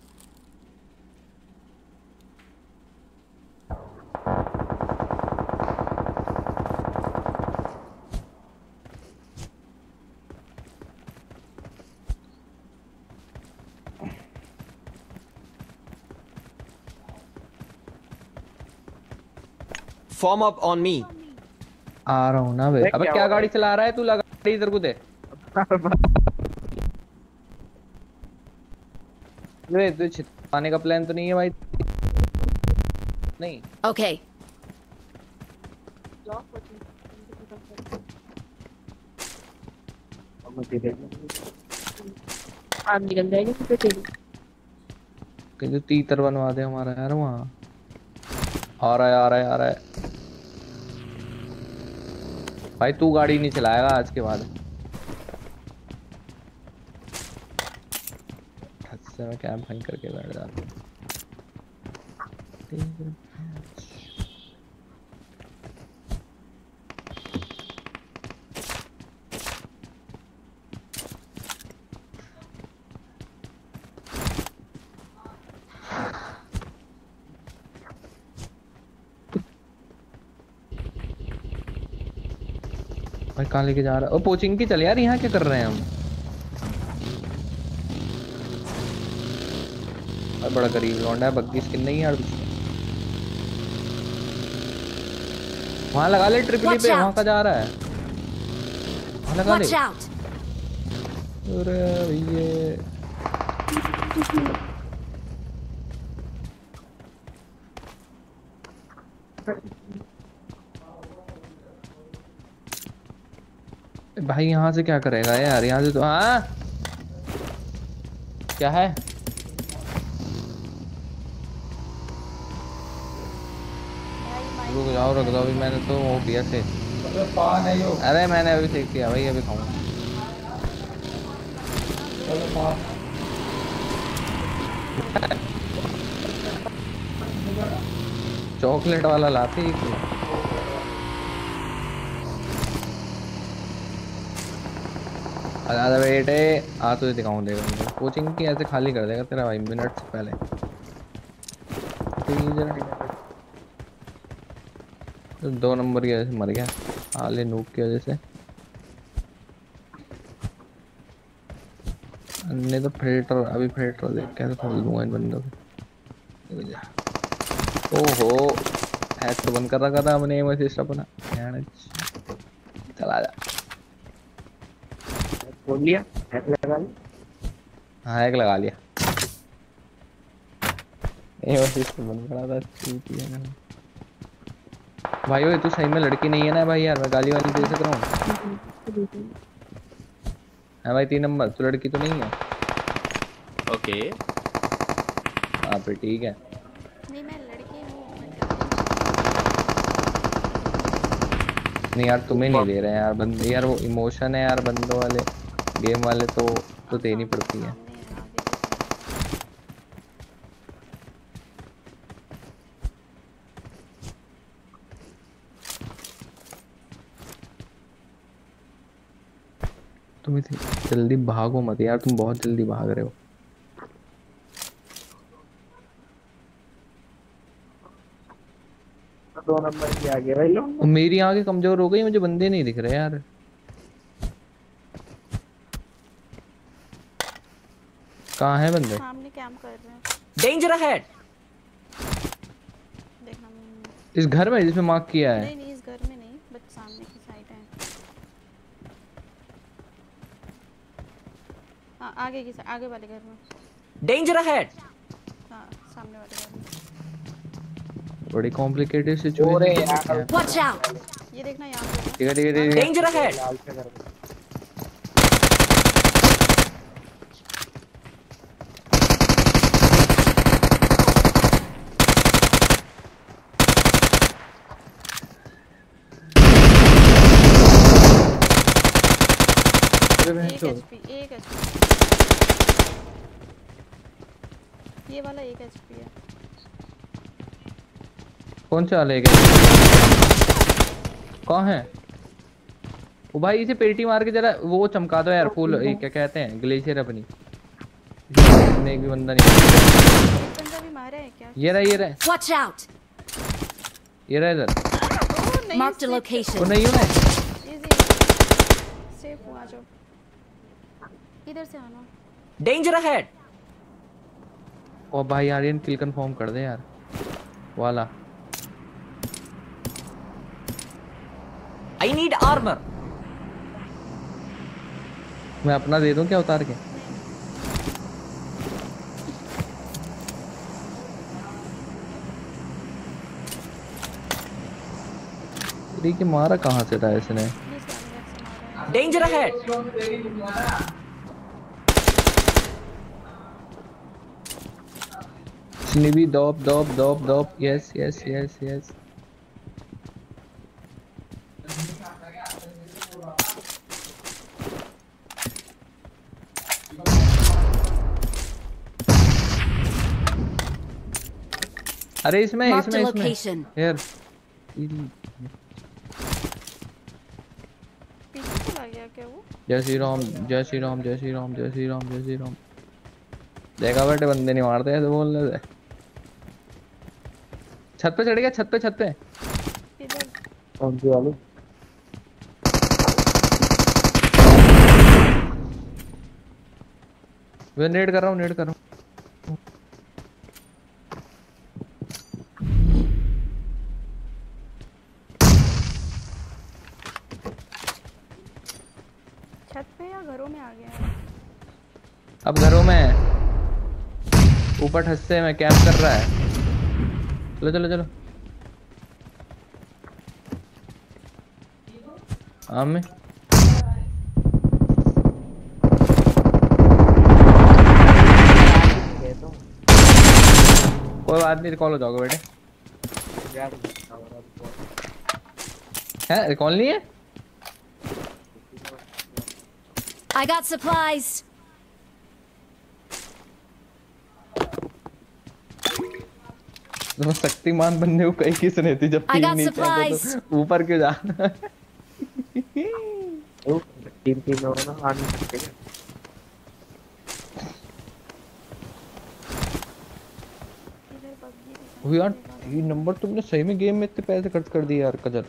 Form up on me.
आ रहा हूँ ना बे। अबे क्या गाड़ी चला रहा है तू? लगा गाड़ी इधर को दे। वे तू छिपाने का प्लान तो नहीं है भाई? नहीं।
ओके।
आप निकल जाएगी तो तेरी।
कि जो तीतर बनवा दे हमारा यार वहाँ। आ रहा है आ रहा है आ रहा है भाई। तू गाड़ी नहीं चलाएगा आज के बाद। से मैं कैंप फाइन करके बैठ जाता हूँ। भाई कहाँ लेके जा रहा है? ओ कोचिंग की चल यार, यहाँ क्या कर रहे हैं हम? और बड़ा गरीब लौंडा है, बग्गी स्किन नहीं है यार। वहाँ लगा ले ट्रिपली पे, वहाँ का जा रहा है, वहाँ लगा ले। अरे भैया भाई यहाँ से क्या करेगा यार? यहाँ से तो हाँ क्या है? रुक जाओ रुक जाओ, अभी मैंने तो वो किया थे। अरे मैंने अभी सेक किया भाई, अभी खाऊंगा। चॉकलेट वाला लाते ही क्यों? अरे बेटे आ तुझे दिखाऊं, देगा कोचिंग की ऐसे खाली कर देगा तेरा भाई मिनट से पहले। तो दो नंबर की वजह से मर गया, आले नूक की वजह से। नहीं तो फिल्टर, अभी फिल्टर देख कैसे खोल दूंगा इन बंदों को। ओहो हैक तो बंद कर रखा था हमने एम असिस्ट अपना। चला जा,
खोल लिया, हैक लगा लिया।
हाँ हैक लगा लिया, एम असिस्ट बंद करा था। चूतिया है भाई। ओए तू सही में लड़की नहीं है ना भाई यार, मैं गाली वाली दे सक रहा हूँ। हाँ भाई तीन नंबर, तू लड़की तो नहीं है?
ओके
हाँ फिर ठीक है।
नहीं मैं लड़की हूँ।
नहीं यार तुम्हें नहीं दे रहे हैं यार बंदे, यार वो इमोशन है यार बंदों वाले, गेम वाले तो तो देनी पड़ती है। तुम इतनी जल्दी भागो मत यार, तुम बहुत जल्दी भाग रहे हो।
दो नंबर की आगे भाई लोग।
मेरी आंखें कमजोर हो गई, मुझे बंदे नहीं दिख रहे यार। कहाँ है बंदे?
सामने कैंप कर रहे हैं।
Danger ahead.
देखना
इस घर में जिसमें मार्क किया है?
नहीं नहीं इस घर में नहीं, बट सामने की साइड है। हाँ आगे की साइड, आगे वाले घर में।
Danger ahead.
हाँ सामने वाले घर में।
बड़ी कॉम्प्लिकेटेड सिचुएशन।
Watch out.
ये देखना यहाँ पे।
ठीक है ठीक है ठीक है।
Danger ahead.
एक एचपी, एक एचपी। ये वाला एक एचपी है।
कौन सा लेगा? कहाँ है वो भाई? इसे पेटी मार के जरा वो चमका दो यार, फुल ये क्या कहते हैं ग्लेशियर अपनी। इसमें एक भी बंदा नहीं।
एक बंदा भी मारा है क्या?
ये रहा ये रहा।
Watch out.
ये रहा इधर।
Mark the location.
वो नहीं हूँ मैं।
सेफ हूँ, आ जाओ। इधर से आना।
Danger ahead.
ओ भाई आर्यन किल कंफर्म कर दे यार वाला।
I need armor.
मैं अपना दे दूं क्या उतार के? के मारा कहाँ से था इसने?
Danger ahead.
स्निबी दॉप दॉप दॉप दॉप यस यस यस यस। अरे इसमें इसमें इसमें यार
पीछे चला गया क्या वो?
जय श्री राम जय श्री राम जय श्री राम जय श्री राम जय श्री राम। देखा बेटे बंदे नहीं मारते ऐसे बोल रहे थे। छत पे चढ़ गया, छत पे छत पे।
इधर
कौन सी वाली?
मैं नेड कर रहा हूँ नेड कर रहा हूँ।
छत पे या घरों में आ गया है?
अब घरों में है, ऊपर ठस्से में कैंप कर रहा है। चलो चलो चलो आम में। कोई बात नहीं, कॉल हो जाओगे बेटे। है रिकॉल नहीं है?
I got supplies.
तुम शक्तिमान बनने को कई किस ने थी जब
I got
टीम नीचे आता तो ऊपर क्यों जाना?
टीम टीम लोग ना आ नहीं सकते।
वो यार तीन नंबर तुमने सही में गेम में इतने पैसे खर्च कर दिए यार कजर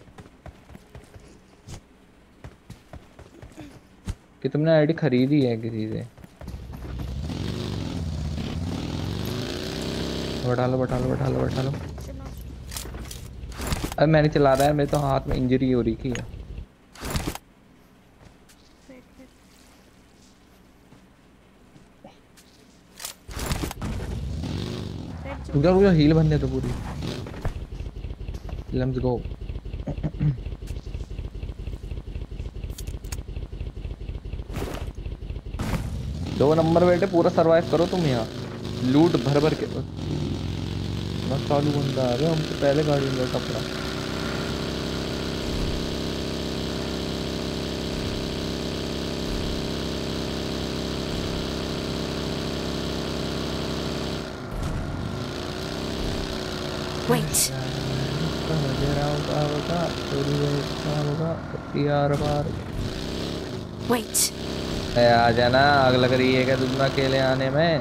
कि तुमने आईडी खरीदी है किसी से। बैठा लो बैठा लो बैठा लो बैठा लो। अब मैंने चला रहा है, मेरे तो हाथ में इंजरी हो रही थी। रुका रुका हील बनने तो पूरी। Let's go. दो नंबर बेटे पूरा सरवाइव करो तुम यहाँ। लूट भर भर के बस चालू बंदा आ गया। हम तो पहले गाड़ी में बैठा पड़ा।
Wait. Wait.
आ जाना, आग लग रही है क्या तुम अकेले आने में?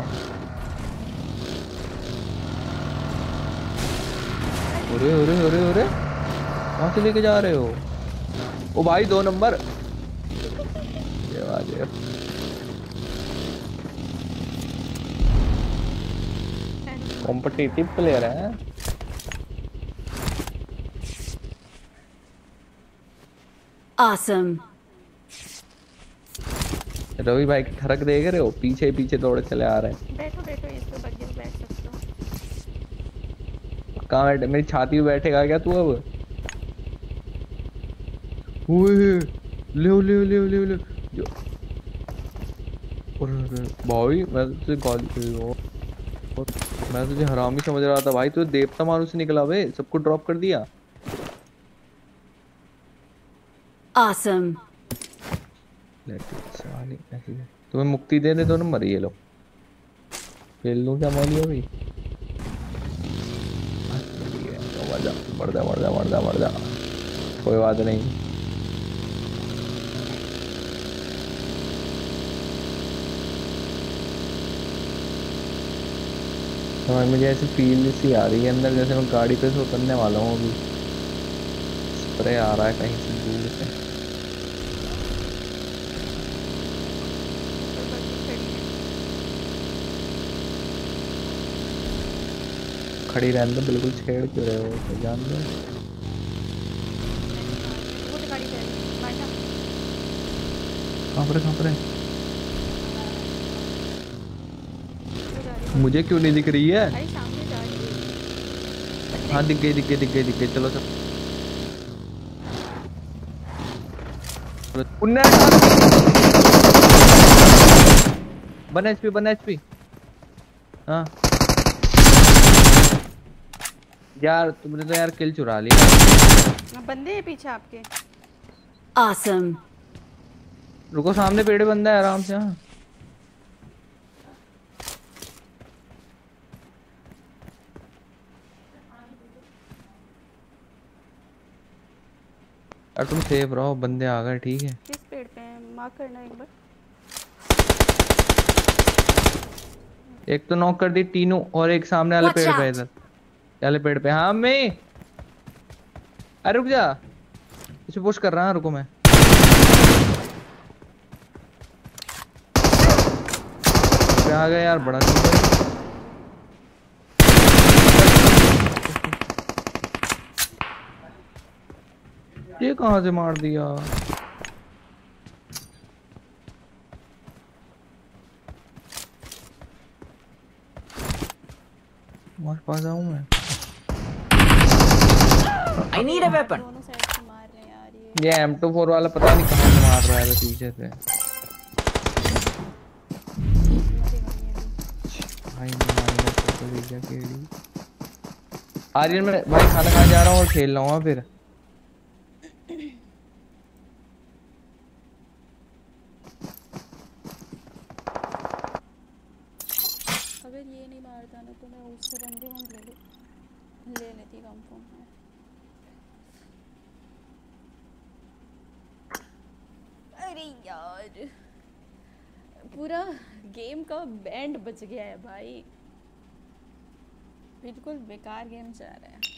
अरे अरे अरे अरे कहाँ से लेके जा रहे हो? ओ भाई दो नंबर। ये बात कॉम्पिटिटिव प्लेयर है।
Awesome.
रवि भाई की ठरक देख रहे हो? पीछे पीछे दौड़े चले आ रहे हैं।
बैठो बैठो इस पे बग्गी में बैठ सकते हो।
कहाँ बैठे? मेरी छाती पे बैठेगा क्या तू अब? ओए ले ले ले ले ले जो भाई मैं तुझे गाली मैं तुझे हरामी समझ रहा था भाई। तू देवता मारू से निकला बे, सबको ड्रॉप कर दिया।
Awesome.
तुम्हें मुक्ति दे दे दो नंबर ये लो। खेल लूं क्या मौली अभी? मर जा मर जा मर जा मर जा मर जा कोई बात नहीं। समझ मुझे ऐसी फील सी आ रही है अंदर जैसे मैं गाड़ी पे से उतरने वाला हूँ अभी। स्प्रे आ रहा है कहीं से दूर से। खड़ी रहने दो, बिल्कुल छेड़ क्यों रहे हो? तो जान दो। कहाँ पर कहाँ पर है? मुझे क्यों नहीं दिख रही है? हाँ दिख गई दिख गई दिख गई दिख गई। चलो सब वन एचपी वन एचपी। हाँ यार तुमने तो यार किल चुरा लिया।
बंदे हैं पीछे आपके।
Awesome.
रुको सामने पेड़ बंदा है आराम से। हाँ यार तुम सेफ रहो, बंदे आ गए ठीक है।
किस पेड़ पे हैं? मार्क करना एक बार।
एक तो नॉक कर दी तीनों और एक सामने वाले पेड़ पे इधर वाले पेड़ पे। हाँ मैं अरे रुक जा, इसे पुश कर रहा है। रुको मैं आ गया यार। बड़ा ये कहाँ से मार दिया? तुम्हारे पास आऊं मैं?
I need a weapon.
ये एम टू फोर वाला पता नहीं कहाँ से मार रहा है पीछे से। आर्यन मैं भाई खाना खाने जा रहा हूँ और खेल लूंगा फिर।
अगर ये नहीं मारता ना तो मैं उससे बंदी हम ले ले ले लेती कम फोन में। अरे यार पूरा गेम का बैंड बच गया है भाई, बिल्कुल बेकार गेम चल रहा है।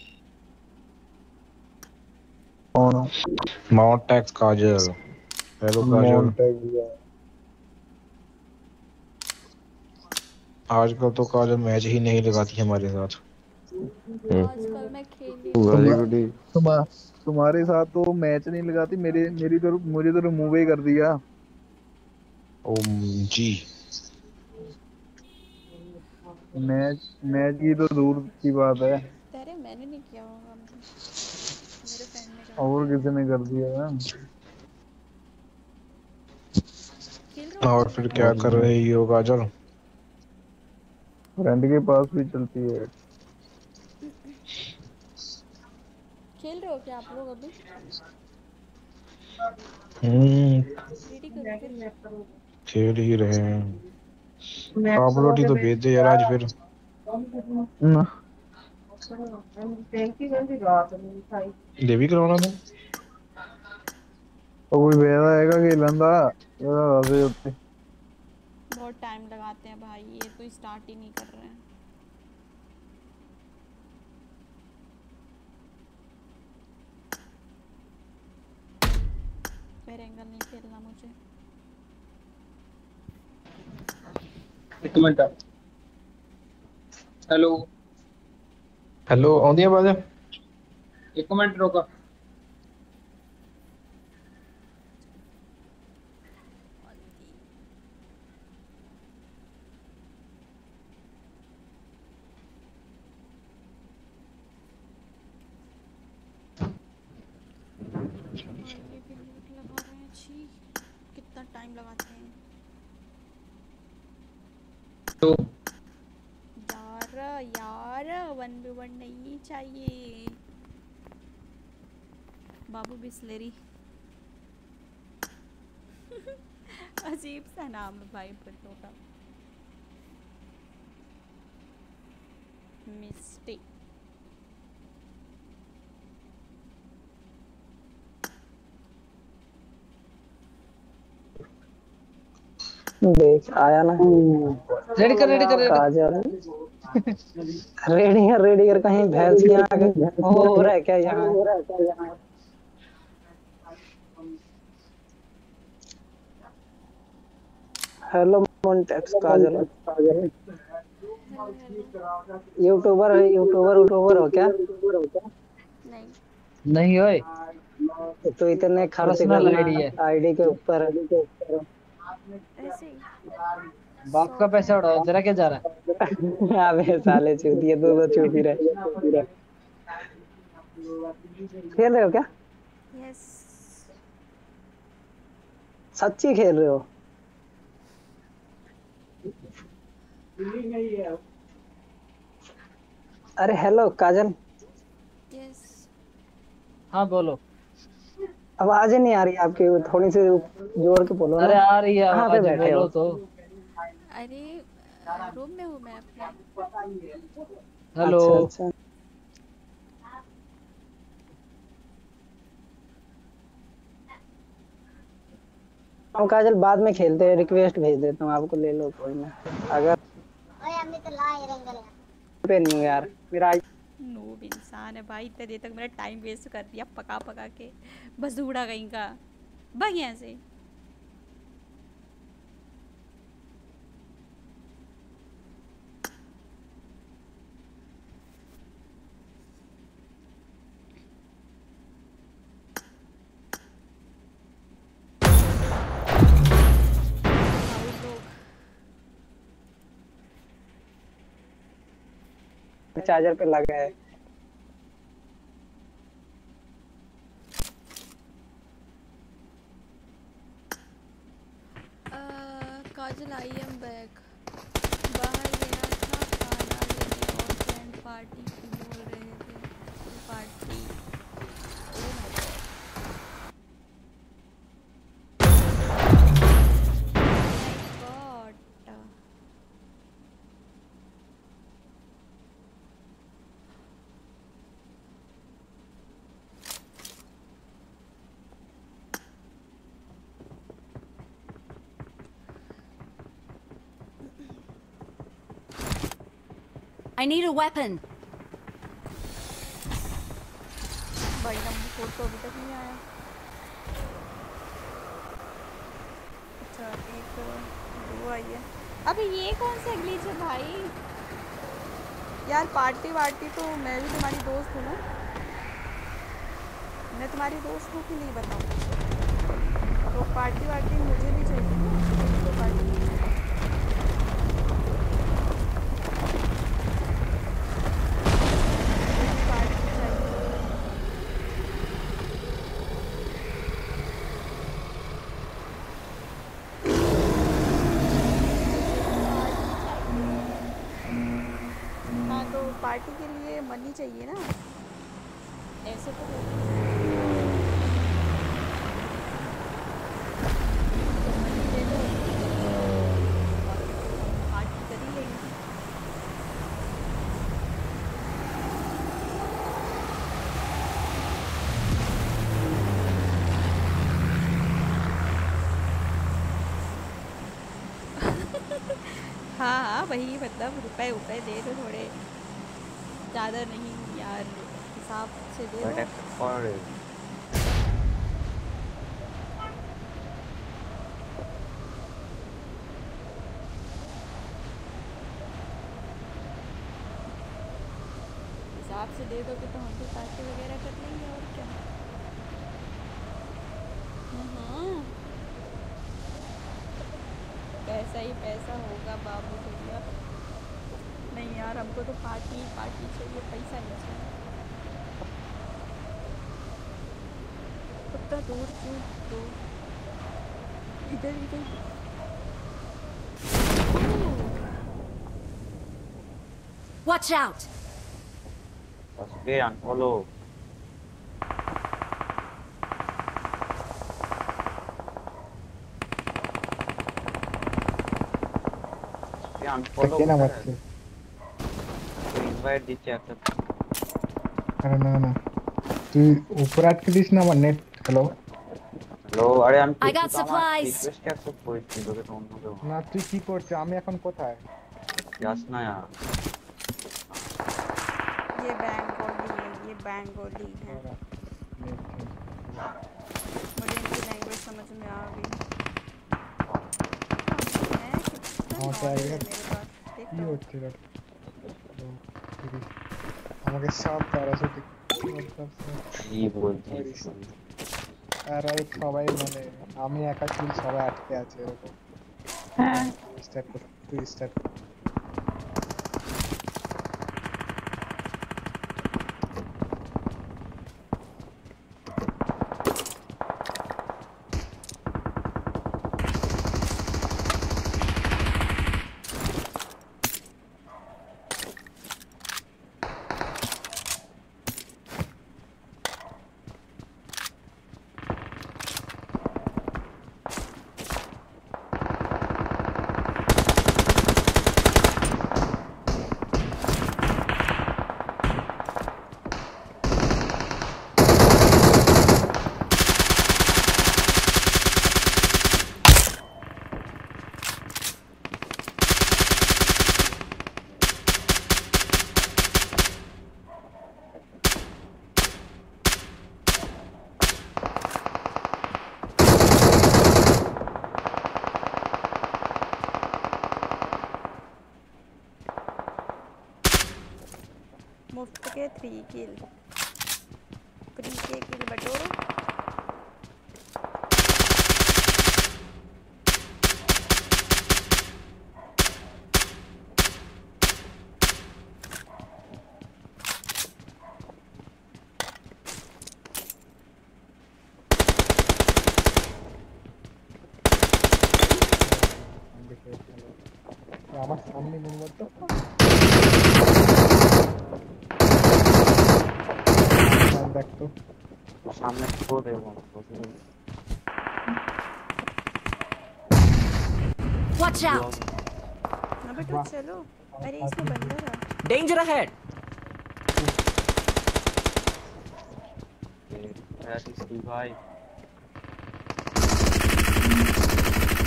कौन?
माउंट टैक्स काजल। हेलो काजल। आजकल तो काजल मैच ही नहीं लगाती हमारे साथ।
आजकल मैं खेल
तुम्हारा तुम्हारे साथ तो मैच नहीं लगाती, मेरे मेरी तो मुझे तो रिमूव ही कर दिया।
ओम जी
मैच मैच की तो दूर की बात है।
तेरे मैंने नहीं किया होगा, मेरे फ्रेंड ने किया।
और किसी ने कर दिया।
और फिर क्या कर रही हो काजल?
फ्रेंड के पास भी चलती है।
खेल रहे हो क्या आप लोग अभी?
हम्म
रेडी करो
खेल ही रहे हैं। आप रोटी तो भेज दे यार आज फिर।
ना
देवी करवाना था।
तो कोई भेजा आएगा कि लंदा ये होते।
बहुत टाइम लगाते हैं भाई, ये तो स्टार्ट ही नहीं कर रहे हैं। मेरे एंगल नहीं खेलना मुझे।
एक मिनट। हेलो
हेलो आउंदी आवाज?
एक मिनट रुको।
कितना टाइम लगाते हैं
तो
यार यार वन बी वन नहीं चाहिए बाबू बिस्लेरी। अजीब सा नाम है भाई बच्चों का। मिस्टेक।
देख आया ना।
रेडी कर रेडी कर
काजल रेडी कर रेडी कर कहीं भैंस की आंख हो रहा है क्या यहाँ? हेलो मोन्टेक्स काजल। यूट्यूबर है यूट्यूबर यूट्यूबर हो क्या?
नहीं
नहीं ओए
तो इतने खर्च करना आईडी के ऊपर।
ऐसे ही
बाप का पैसा उड़ाओ, तेरा क्या जा रहा है?
अबे साले चूतिया तू तो चूती रहे। खेल रहे हो क्या?
यस
सच्ची खेल रहे हो? अरे हेलो काजल।
यस
हाँ बोलो।
आवाज ही नहीं आ रही आपकी, थोड़ी सी जोर के बोलो।
अरे आ रही है
कहाँ पे
आवाज,
बैठे
बोलो
हो?
तो।
अरे रूम में हूँ मैं अपने।
हेलो
अच्छा, अच्छा। हम काजल बाद में खेलते हैं, रिक्वेस्ट भेज देता हूँ आपको, ले लो कोई ना। अगर पे नहीं हूँ यार मेरा।
नूब इंसान है भाई, इतने देर तक मेरा टाइम वेस्ट कर दिया पका पका के। बस उड़ा कहीं का भाग यहाँ से।
चार्जर पे लगा है।
Kajal I am back. बाहर गया था खाना लेने और फ्रेंड पार्टी की बोल रहे थे।
I need a weapon.
भाई नंबर फोर तो अभी तक नहीं आया। अच्छा एक वो आई है। अबे ये कौन सा ग्लिच है भाई? यार पार्टी वार्टी तो मैं भी तुम्हारी दोस्त हूँ ना, मैं तुम्हारी दोस्त हूँ कि नहीं बताऊँ? तो पार्टी वार्टी मुझे भी चाहिए ना, तो पार्टी पार्टी के लिए मनी चाहिए ना, ऐसे तो मनी दे दो, पार्टी कर ही लेंगे। हाँ हाँ वही, मतलब रुपए रुपए दे दो थोड़े, ज़्यादा नहीं यार, हिसाब से दे दो। हिसाब से दे दोगे तो हम भी पार्टी वगैरह कर लेंगे और क्या। हाँ पैसा ही पैसा होगा बाबू भैया। नहीं यार हमको तो पार्टी पार्टी चाहिए, पैसा नहीं चाहिए। कितना दूर क्यों दूर, इधर इधर।
Watch out!
Okay, unfollow.
unfollow.
invite দিচ্ছি একটা।
আরে না না তুই উপরে আটকে দিস না আমার নেট। হ্যালো
হ্যালো, আরে আমি
I got supplies.
Request accept করেছি তোকে তো অন্য কেউ
না। তুই কি করছিস? আমি এখন কোথায়?
যাস না यार।
ये बेंगोली है, ये बेंगोली है। मुझे इनकी लैंग्वेज समझ में आ गई।
हाँ क्या है কি হচ্ছে রে? আমাকে সব প্যারাশুটিক
কি বলছিস?
আরে সবাই মানে আমি একা ছিল, সবাই আটকে আছে এরকম।
হ্যাঁ
স্টার্ট কর, তুই স্টার্ট।
मुफ्त के थ्री किल, फ्री के किल बटोरो।
আমার সামনে মনে তো দেখ তো
সামনে তো দেবো।
Watch out!
ना बेटा चलो, अरे इसमें बंदा है।
Danger ahead!
भाई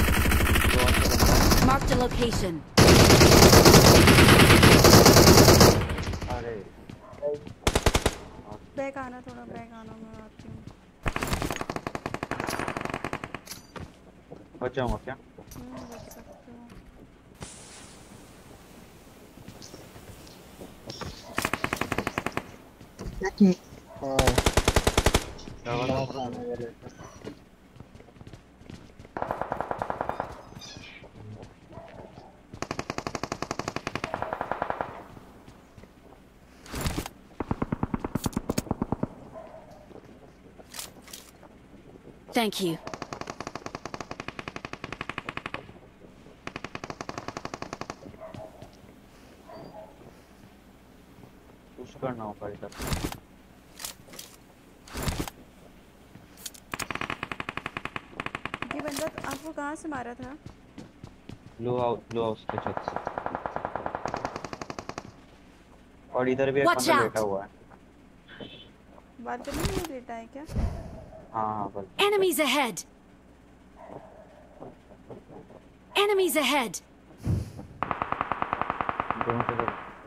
Mark the location.
अरे
बैक आना, थोड़ा बैक आना, मैं आती हूँ।
बच जाऊंगा क्या?
हम्म, बच सकते हो।
Thank you.
पुश करना होगा इधर।
ये बंदा आपको कहाँ से मारा था?
ब्लू हाउस, ब्लू हाउस के छत से। और इधर भी एक
Watch
बंदा
out!
लेटा हुआ है।
बालकनी में लेटा है क्या?
हाँ हाँ बस।
Enemies ahead! Enemies ahead!
दोनों से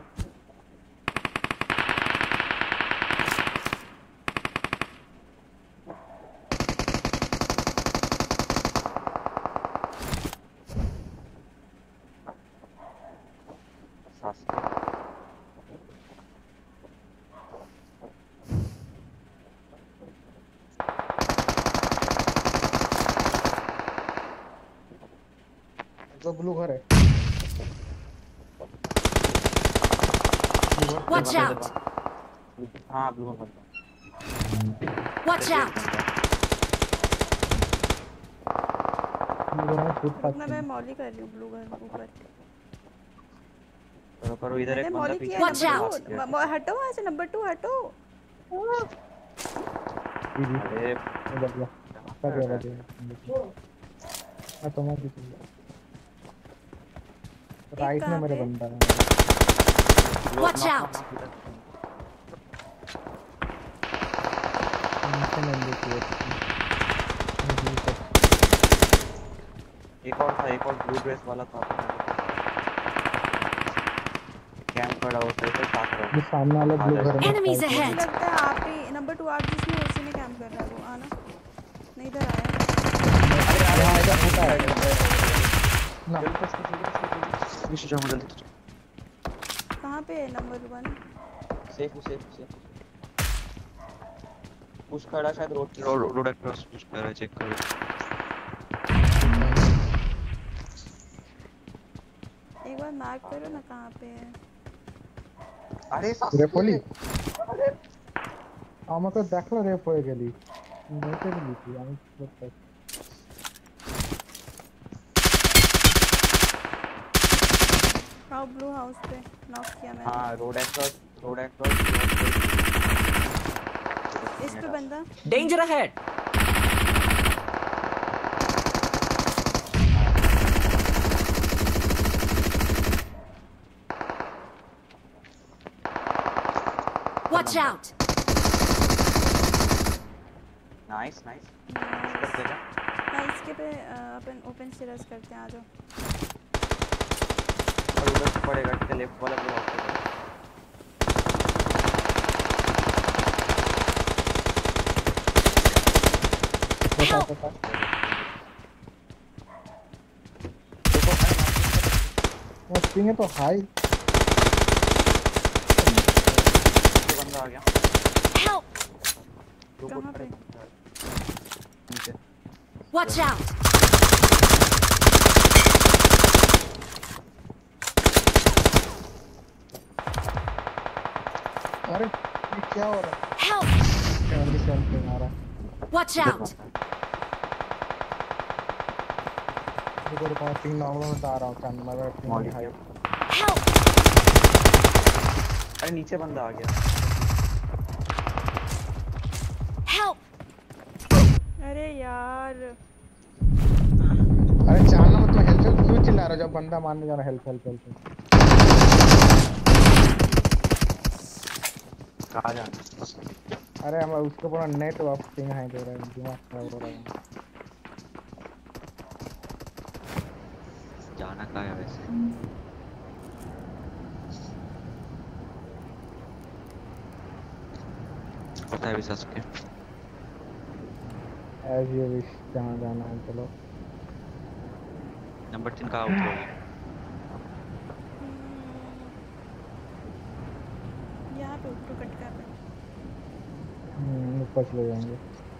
जो ब्लू घर है।
Watch out!
हाँ ब्लू में बंदा।
Watch out!
रुकना, मैं मॉली कर रही हूँ ब्लू घर ऊपर।
करो करो, इधर एक
मैंने
बंदा
मॉली
पीछे।
किया।
Watch out!
नंबर टू, हटो वहाँ से, नंबर टू हटो।
अरे
राइट में मेरे बंदा है।
Watch out!
एक और था, एक और ब्लू ड्रेस वाला था। कैंप खड़ा होता है तो साथ रहो।
सामने वाले ब्लू घर में।
Enemies
मुझे
ahead!
लगता है आप ही नंबर टू, आप जिसमें उसी में कैंप कर रहा है वो। आना नहीं, इधर आया। कहाँ पे है number one?
Safe safe safe. Push खड़ा शायद road road road cross push कर रहा है, चेक करो।
एक बार मार्क करो ना कहाँ पे है।
अरे
रेपोली আমাকে দেখলো রেপ হয়ে গেলি দেখে দিলি আমি করতে
आओ ब्लू हाउस पे नॉक किया मैंने।
हाँ रोड क्रॉस रोड क्रॉस
इस पे बंदा।
Danger ahead.
Watch out!
Nice nice.
हाँ इसके पे अपन ओपन स्टेरस करते हैं, आ जाओ।
और उधर से पड़ेगा ठीक है, लेफ्ट वाला ब्लॉक पे।
वो स्टिंग है तो हाई।
बंदा आ गया।
Help!
कहाँ पे?
Watch out!
अरे ये क्या हो रहा है?
Help!
कैमरे से हमसे मारा।
Watch out!
देखो रिकॉर्डिंग नॉर्मल में आ रहा हूँ कैमरा में अपनी हाई।
Help!
अरे नीचे बंदा आ गया।
Help!
अरे यार
अरे जानना मतलब हेल्प हेल्प क्यों चिल्ला रहा है जब बंदा मारने जा रहा है? हेल्प हेल्प हेल्प
कहाँ जाना?
अरे हम उसको पूरा नेट वापसिंग है दे रहा है, दिमाग खराब हो रहा है।
जाना कहाँ है वैसे? जाता है विशास के।
एज यू विश, जहाँ जाना है चलो।
नंबर तीन कहाँ उतरोगे?
यहाँ पे उतरो कटका पे,
हम्म ऊपर चले जाएंगे।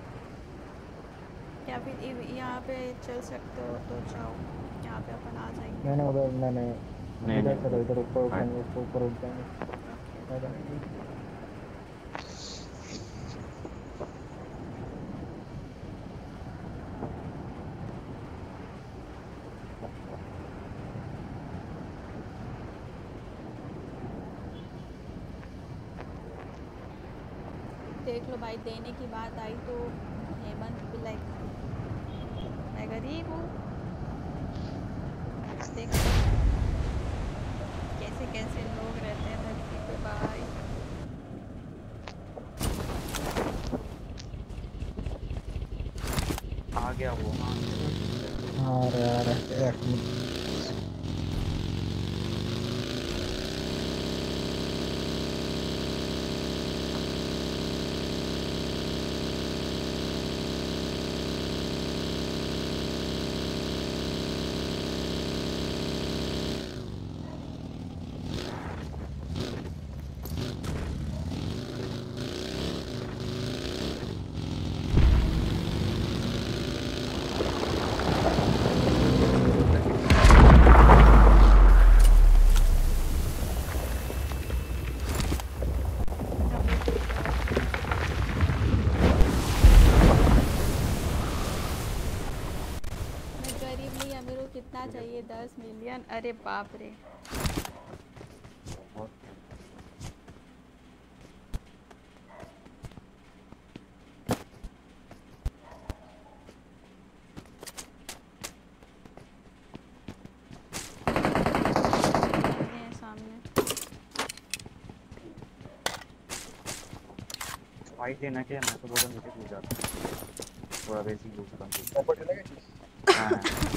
या फिर इव- यहाँ पे चल सकते हो तो जाओ, यहाँ पे अपन आ जाएंगे।
नहीं नहीं उधर नहीं नहीं
नहीं,
इधर
नहीं।
चलो, इधर ऊपर उठाएंगे, ऊपर ऊपर उठ जाएंगे। आ जाएंगे।
देख लो भाई, देने की बात आई तो हेमंत भी लाइक मैं गरीब हूँ, देख कैसे कैसे लोग रहते हैं धरती पे भाई।
आ गया वो।
हाँ अरे यार एक मिनट।
कितना चाहिए? दस मिलियन? अरे बाप रे।
फाइट लेना क्या? मैं तो बोला नीचे कूद जाता थोड़ा बेसिक यूज करता हूं।
ऊपर चलेगा?
हां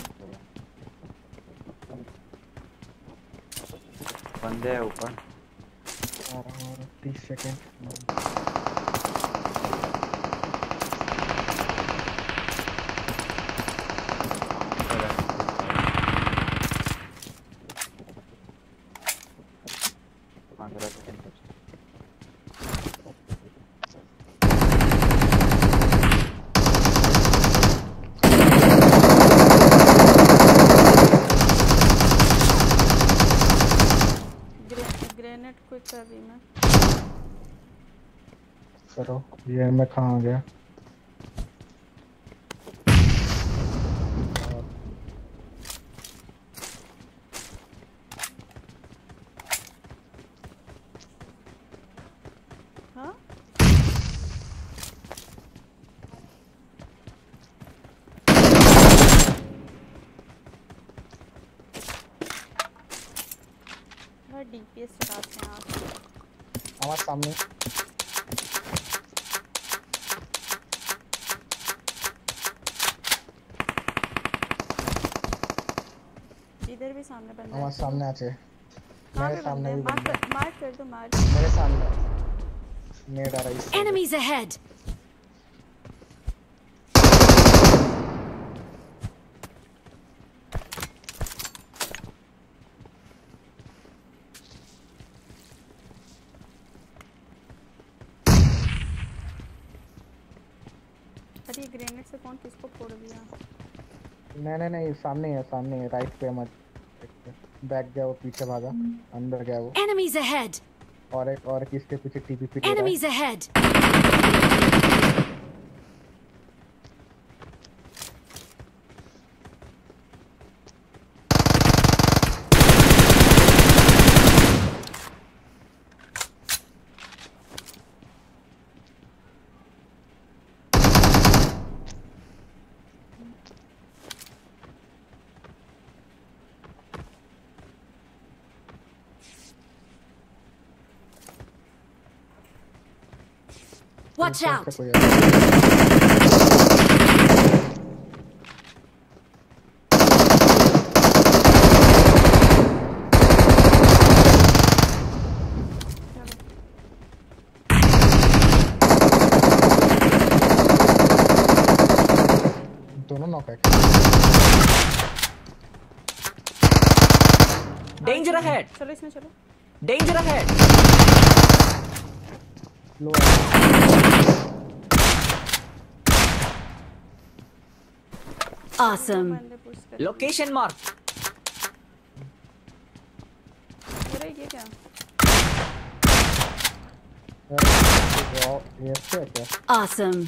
बंदे है ऊपर।
और तीस सेकंड।
अभी मैं
करो। ये मैं कहाँ गया?
हाँ डीपीएस चलाते हैं आप।
हमारे सामने
इधर भी सामने बंदा है।
हमारे सामने आचे मेरे सामने भी
मार
बंदा
कर मार कर दो मार।
मेरे सामने नेड आ रहा है।
Enemies ahead.
अरे ग्रेनेड से कौन किसको फोड़ दिया?
नहीं नहीं नहीं सामने है, सामने है, राइट पे मत बैक गया वो, पीछे भागा, अंदर गया वो।
Enemies ahead.
और एक और किसके पीछे TPP.
Enemies ahead. Watch out.
Knock है।
Danger ahead.
चलो इसमें चलो।
Danger ahead.
लो
Awesome.
Location mark.
अरे ये क्या?
ये क्या क्या?
Awesome.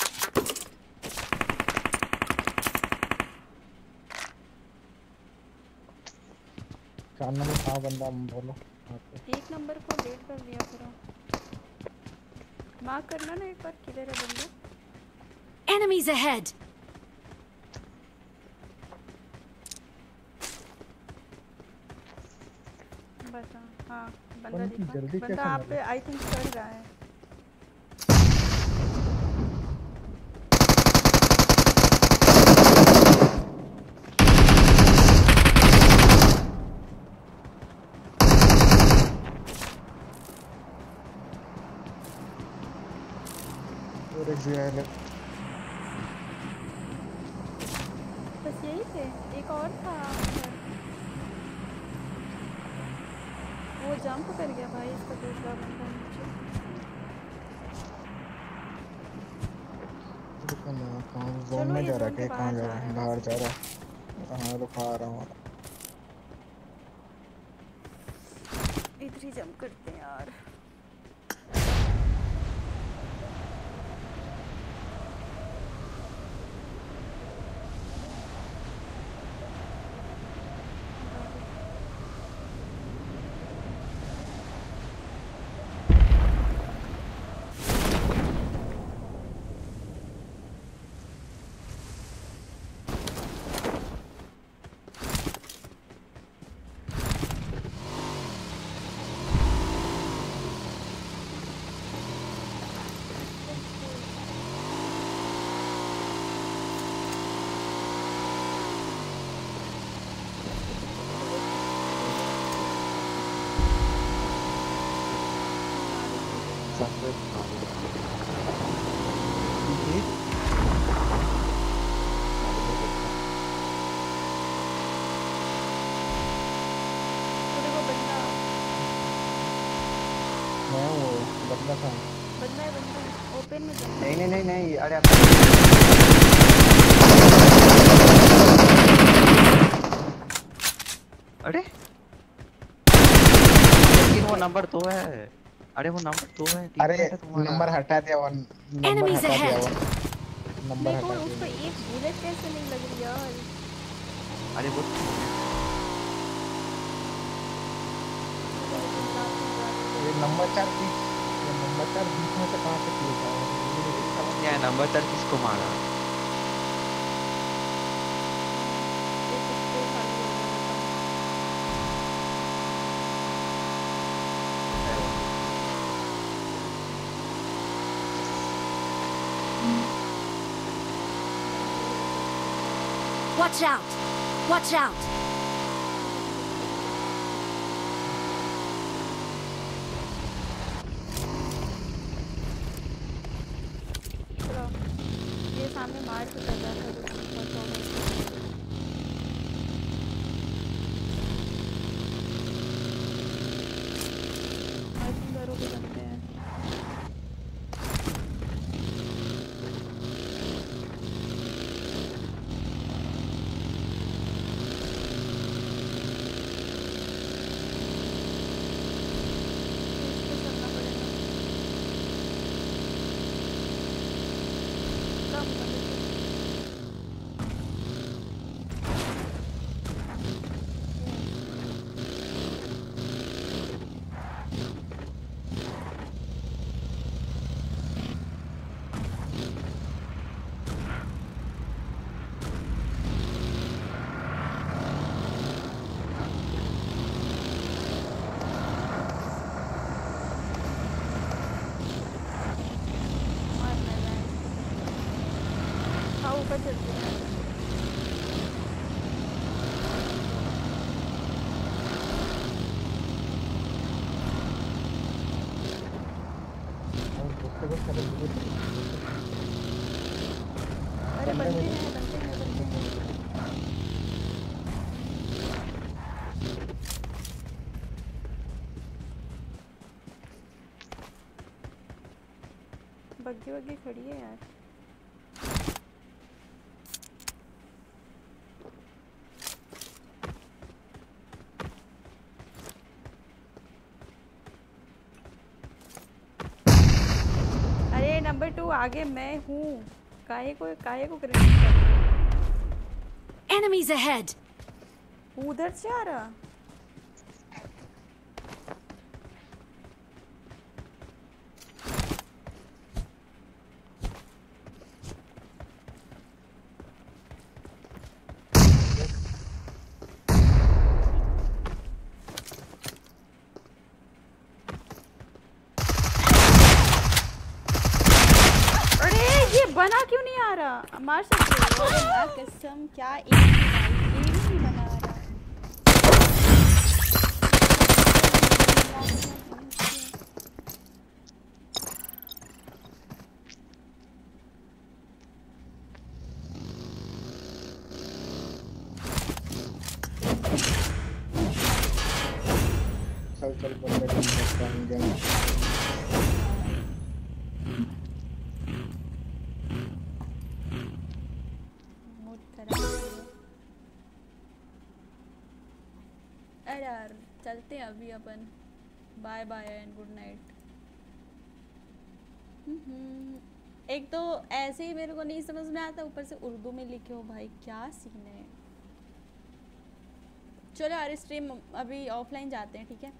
चार नंबर था बंदा, बोलो।
एक नंबर को डेट कर दिया करो। मार्क करना ना एक बार किधर है बंदा।
Enemies ahead.
बता हाँ बंदा
बंदी
दिखा।
जल्दी
बंदा
कैसे
आप
मरे?
पे आई थिंक चढ़ रहा है।
और एक दिया है।
बस यही थे, एक और था वो जंप कर गया भाई इसका दूसरा बंदा नीचे।
रुको ना, कहाँ जोन में जा रहा है? कहाँ जा रहा है? बाहर जा रहा है। हाँ रुका आ रहा हूँ।
इधर ही जंप करते हैं यार।
नहीं नहीं नहीं नहीं अरे अरे लेकिन वो नंबर तो है। अरे वो नंबर तो है।
अरे नंबर हटा दिया वन। नंबर हटा दिया वन। नंबर हटा दिया।
उसको एक बुलेट कैसे नहीं लग रही यार?
अरे वो
ये नंबर चार बीच नंबर चार बीच में से कहाँ से किया था?
समझ नहीं आया नंबर चार किसको मारा?
Watch out! Watch out!
ये सामने मार के चल रहा था आई थिंक घरों पे बनते हैं। अरे बनते हैं बनते हैं बनते हैं। लड़की वगी खड़ी है यार। अरे नंबर टू आगे मैं हूँ, काहे को काहे को क्रिटिक कर रही है?
Enemies ahead.
उधर से आ रहा। बना क्यों नहीं आ रहा? मार सकते हो? अल्लाह कसम क्या एक नहीं बना रहा।
चल चल बंदे
अरे यार चलते हैं अभी अपन। Bye bye and good night. एक तो ऐसे ही मेरे को नहीं समझ में आता, ऊपर से उर्दू में लिखे हो भाई, क्या सीन है। चलो यार स्ट्रीम अभी ऑफलाइन जाते हैं, ठीक है?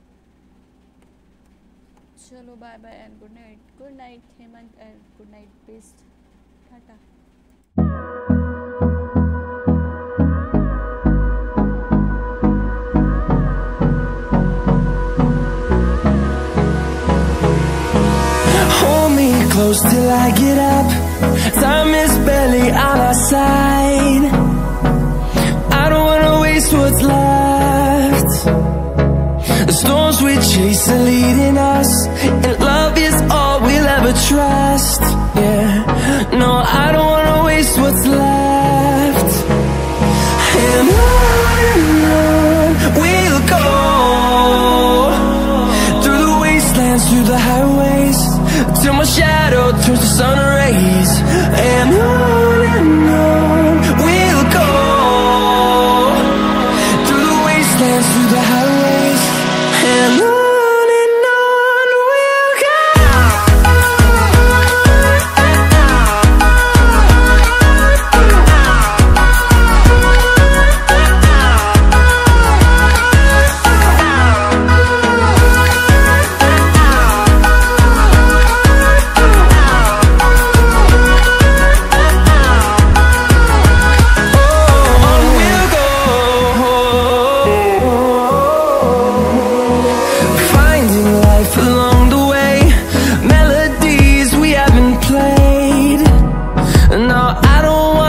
चलो bye bye and good night. Good night Hemant and good night best. Tata.
Close till I get up. Time is barely on our side. I don't wanna waste what's left. The storms we chase are leading us, and love is all we'll ever trust. Yeah, no, I don't